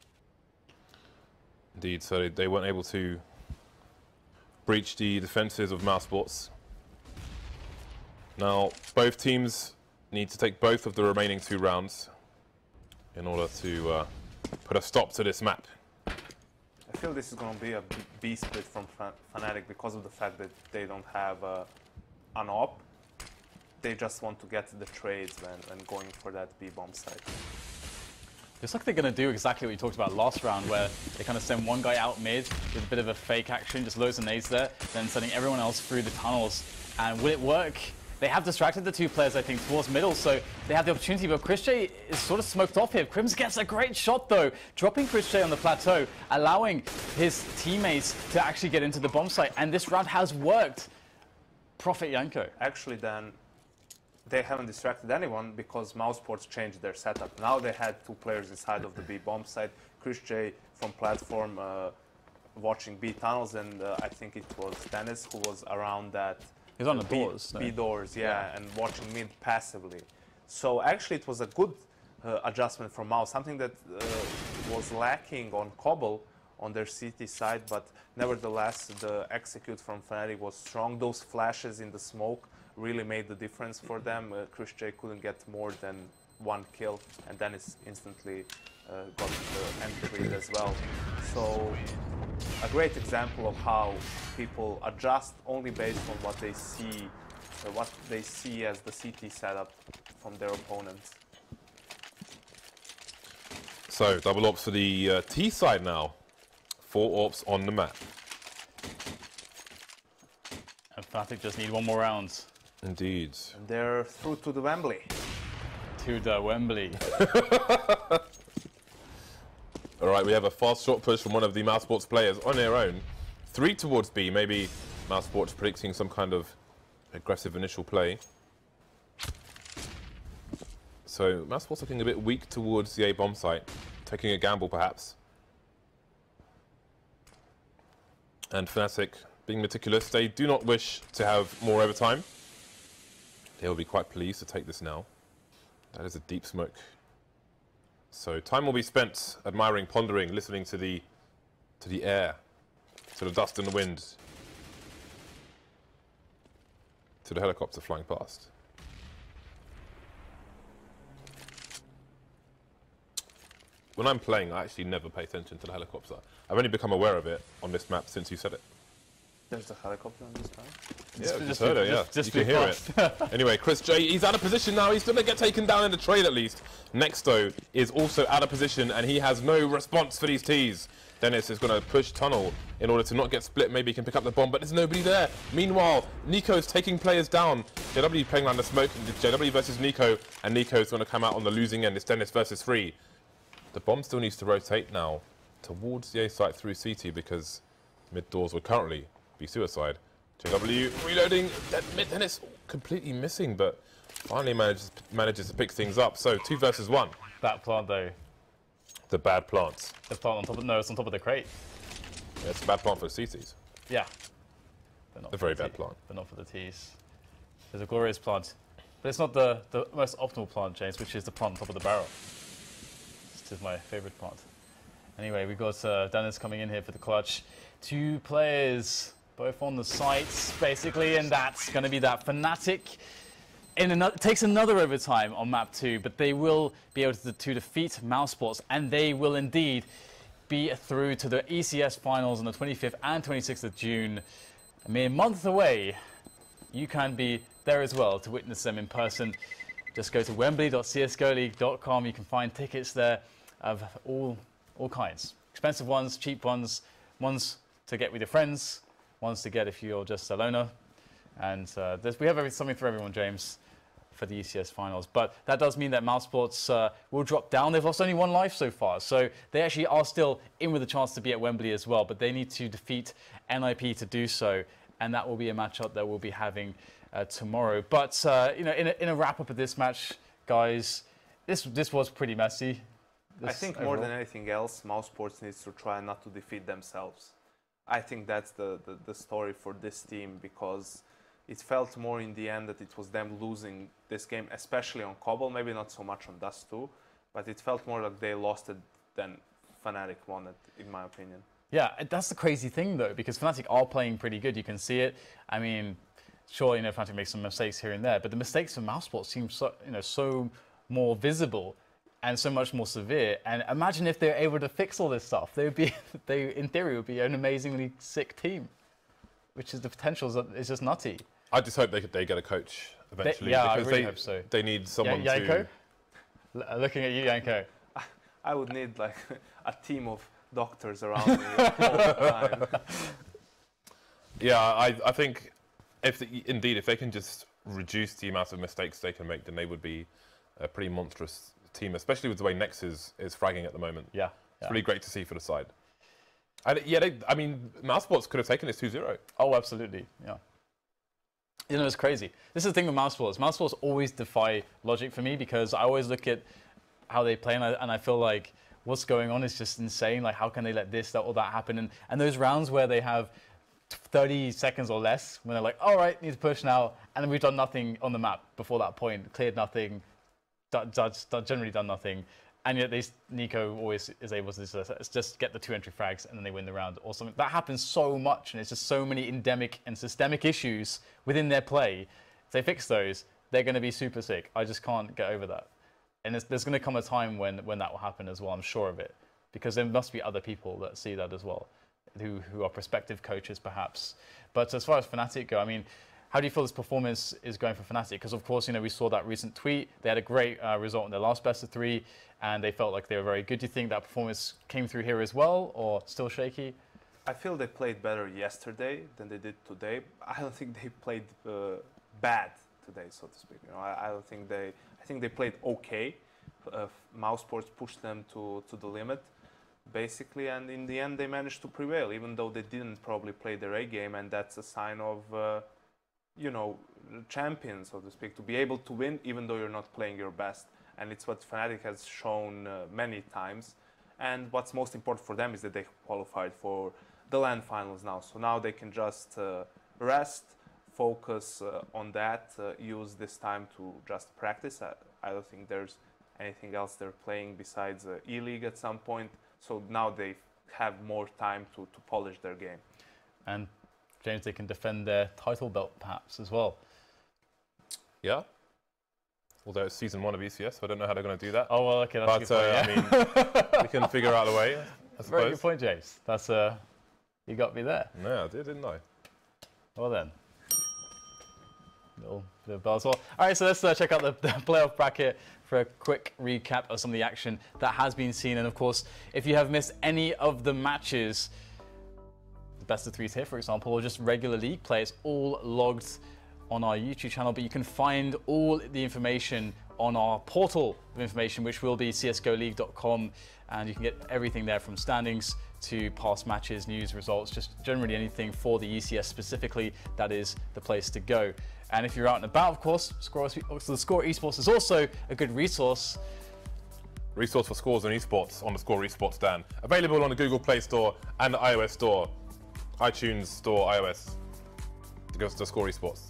Indeed, so they weren't able to breach the defenses of Mousesports. Now, both teams need to take both of the remaining two rounds in order to uh, put a stop to this map. I feel this is going to be a B split from Fnatic because of the fact that they don't have uh, an op. They just want to get the trades and, and going for that B bomb site. Looks like they're going to do exactly what you talked about last round, where they kind of send one guy out mid with a bit of a fake action, just loads of nades there, then sending everyone else through the tunnels. And will it work? They have distracted the two players, I think, towards middle, so they have the opportunity, but ChrisJ is sort of smoked off here. Crims gets a great shot, though, dropping ChrisJ on the plateau, allowing his teammates to actually get into the bomb site, and this round has worked. Prophet Janko. Actually, then, they haven't distracted anyone because Mousesports changed their setup. Now they had two players inside of the B bomb site, ChrisJ from platform uh, watching B tunnels, and uh, I think it was Dennis who was around that. He's on the B, doors. B so. doors, yeah, Yeah. and watching mid passively. So actually it was a good uh, adjustment from Mouse, something that uh, was lacking on Cobble on their C T side, but nevertheless the execute from Fnatic was strong. Those flashes in the smoke really made the difference for them. Uh, ChrisJ couldn't get more than one kill, and then it's instantly uh, got the entry as well. So a great example of how people adjust only based on what they see, uh, what they see as the C T setup from their opponents. So, double ops for the uh, T side now. Four ops on the map. And Fnatic just need one more round. Indeed. And they're through to the Wembley. To the Wembley. All right, we have a fast shot push from one of the Mousesports players on their own. Three towards B, maybe Mousesports predicting some kind of aggressive initial play. So Mousesports looking a bit weak towards the A bomb site, taking a gamble perhaps. And Fnatic being meticulous, they do not wish to have more overtime. They will be quite pleased to take this now. That is a deep smoke. So time will be spent admiring, pondering, listening to the to the air, to the dust and the wind, to the helicopter flying past. When I'm playing, I actually never pay attention to the helicopter. I've only become aware of it on this map since you said it. There's a helicopter on this map. Yeah, Just- just, just heard be- it, yeah. just- just you be can hear it. Anyway, ChrisJ, he's out of position now. He's going to get taken down in the trade at least. Nexto is also out of position, and he has no response for these Ts. Dennis is going to push tunnel in order to not get split. Maybe he can pick up the bomb, but there's nobody there. Meanwhile, Nico's taking players down. J W playing around the smoke. J W versus Nico, and Nico's going to come out on the losing end. It's Dennis versus three. The bomb still needs to rotate now towards the A site through C T because mid doors would currently be suicide. J W reloading. Dennis completely missing, but finally manages manages to pick things up. So two versus one. That plant, though. The bad plants. The plant on top of, no, it's on top of the crate. Yeah, it's a bad plant for the C Ts. Yeah. But not A for very the bad T- plant. But not for the Ts. There's a glorious plant. But it's not the, the most optimal plant, James, which is the plant on top of the barrel. This is my favorite plant. Anyway, we've got uh, Dennis coming in here for the clutch. Two players, both on the sites, basically, and that's going to be that Fnatic. In another, it takes another overtime on map two, but they will be able to, to defeat Mousesports, and they will indeed be through to the E C S finals on the twenty-fifth and twenty-sixth of June. A mere month away. You can be there as well to witness them in person. Just go to wembley dot c s g o league dot com. You can find tickets there of all, all kinds. Expensive ones, cheap ones, ones to get with your friends, ones to get if you're just a loner. And uh, we have every, something for everyone, James, for the E C S finals. But that does mean that Mousesports uh, will drop down. They've lost only one life so far. So they actually are still in with a chance to be at Wembley as well. But they need to defeat N I P to do so. And that will be a matchup that we'll be having uh, tomorrow. But, uh, you know, in a, in a wrap-up of this match, guys, this, this was pretty messy. I think more than anything else, Mousesports needs to try not to defeat themselves. I think that's the, the, the story for this team because it felt more in the end that it was them losing this game, especially on Cobble, maybe not so much on Dust two, but it felt more like they lost it than Fnatic won it, in my opinion. Yeah, that's the crazy thing though, because Fnatic are playing pretty good. You can see it. I mean, sure, you know, Fnatic makes some mistakes here and there, but the mistakes from Mousesports seem so, you know, so more visible and so much more severe. And imagine if they're able to fix all this stuff. They would be, they in theory would be an amazingly sick team, which is the potential is just nutty. I just hope they they get a coach eventually. They, yeah, because I really they, hope so. They need someone Yan- Yanko? to. L- looking at you, Yanko. I would need like a team of doctors around me all the time. Yeah, I I think if the, indeed if they can just reduce the amount of mistakes they can make, then they would be a pretty monstrous team, especially with the way Nex is is fragging at the moment. Yeah, It's yeah. really great to see for the side. And yeah, they, I mean, Mousesports could have taken this two zero. Oh, absolutely. Yeah. You know, it's crazy. This is the thing with Mousesports. Mousesports always defy logic for me because I always look at how they play and I, and I feel like what's going on is just insane. Like, how can they let this, that, or that happen? And, and those rounds where they have thirty seconds or less, when they're like, all right, need to push now. And then we've done nothing on the map before that point, cleared nothing, done, done, generally done nothing. And yet they, Nico always is able to just, just get the two entry frags and then they win the round or something. That happens so much and it's just so many endemic and systemic issues within their play. If they fix those, they're going to be super sick. I just can't get over that. And there's, there's going to come a time when, when that will happen as well, I'm sure of it. Because there must be other people that see that as well, who, who are prospective coaches perhaps. But as far as Fnatic go, I mean, how do you feel this performance is going for Fnatic? Because of course, you know, we saw that recent tweet. They had a great uh, result in their last best of three, and they felt like they were very good. Do you think that performance came through here as well, or still shaky? I feel they played better yesterday than they did today. I don't think they played uh, bad today, so to speak. You know, I, I don't think they. I think they played okay. Uh, Mousesports pushed them to to the limit, basically, and in the end they managed to prevail, even though they didn't probably play their A game, and that's a sign of. Uh, you know, champions, so to speak, to be able to win even though you're not playing your best. And it's what Fnatic has shown uh, many times. And what's most important for them is that they qualified for the LAN finals now. So now they can just uh, rest, focus uh, on that, uh, use this time to just practice. I, I don't think there's anything else they're playing besides uh, E-League at some point. So now they have more time to, to polish their game. And James, they can defend their title belt perhaps as well. Yeah. Although it's season one of E C S, so I don't know how they're going to do that. Oh, well, okay, that's but, a good point, uh, yeah. I mean, we can figure out a way, I suppose. Very good point, James. That's, uh, you got me there. No, I did, didn't I? Well then. Little bit of bell as well. All right, so let's uh, check out the, the playoff bracket for a quick recap of some of the action that has been seen. And of course, if you have missed any of the matches, best of threes here, for example, or just regular league play, it's all logged on our YouTube channel, but you can find all the information on our portal of information, which will be c s g o league dot com, and you can get everything there from standings to past matches, news, results, just generally anything for the E C S specifically. That is the place to go. And if you're out and about, of course, Score, so the Score Esports is also a good resource. Resource for scores and esports on the Score Esports, Dan. Available on the Google Play Store and the iOS Store. iTunes Store, iOS. It goes to Score Esports.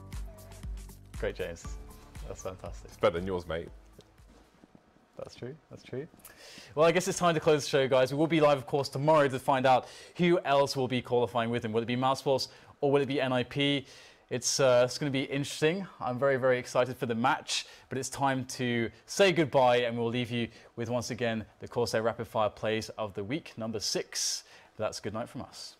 Great, James. That's fantastic. It's better than yours, mate. That's true. That's true. Well, I guess it's time to close the show, guys. We will be live, of course, tomorrow to find out who else will be qualifying with them. Will it be Mousesports or will it be N I P? It's, uh, it's going to be interesting. I'm very, very excited for the match, but it's time to say goodbye, and we'll leave you with, once again, the Corsair Rapid Fire Plays of the Week, number six. But that's a good night from us.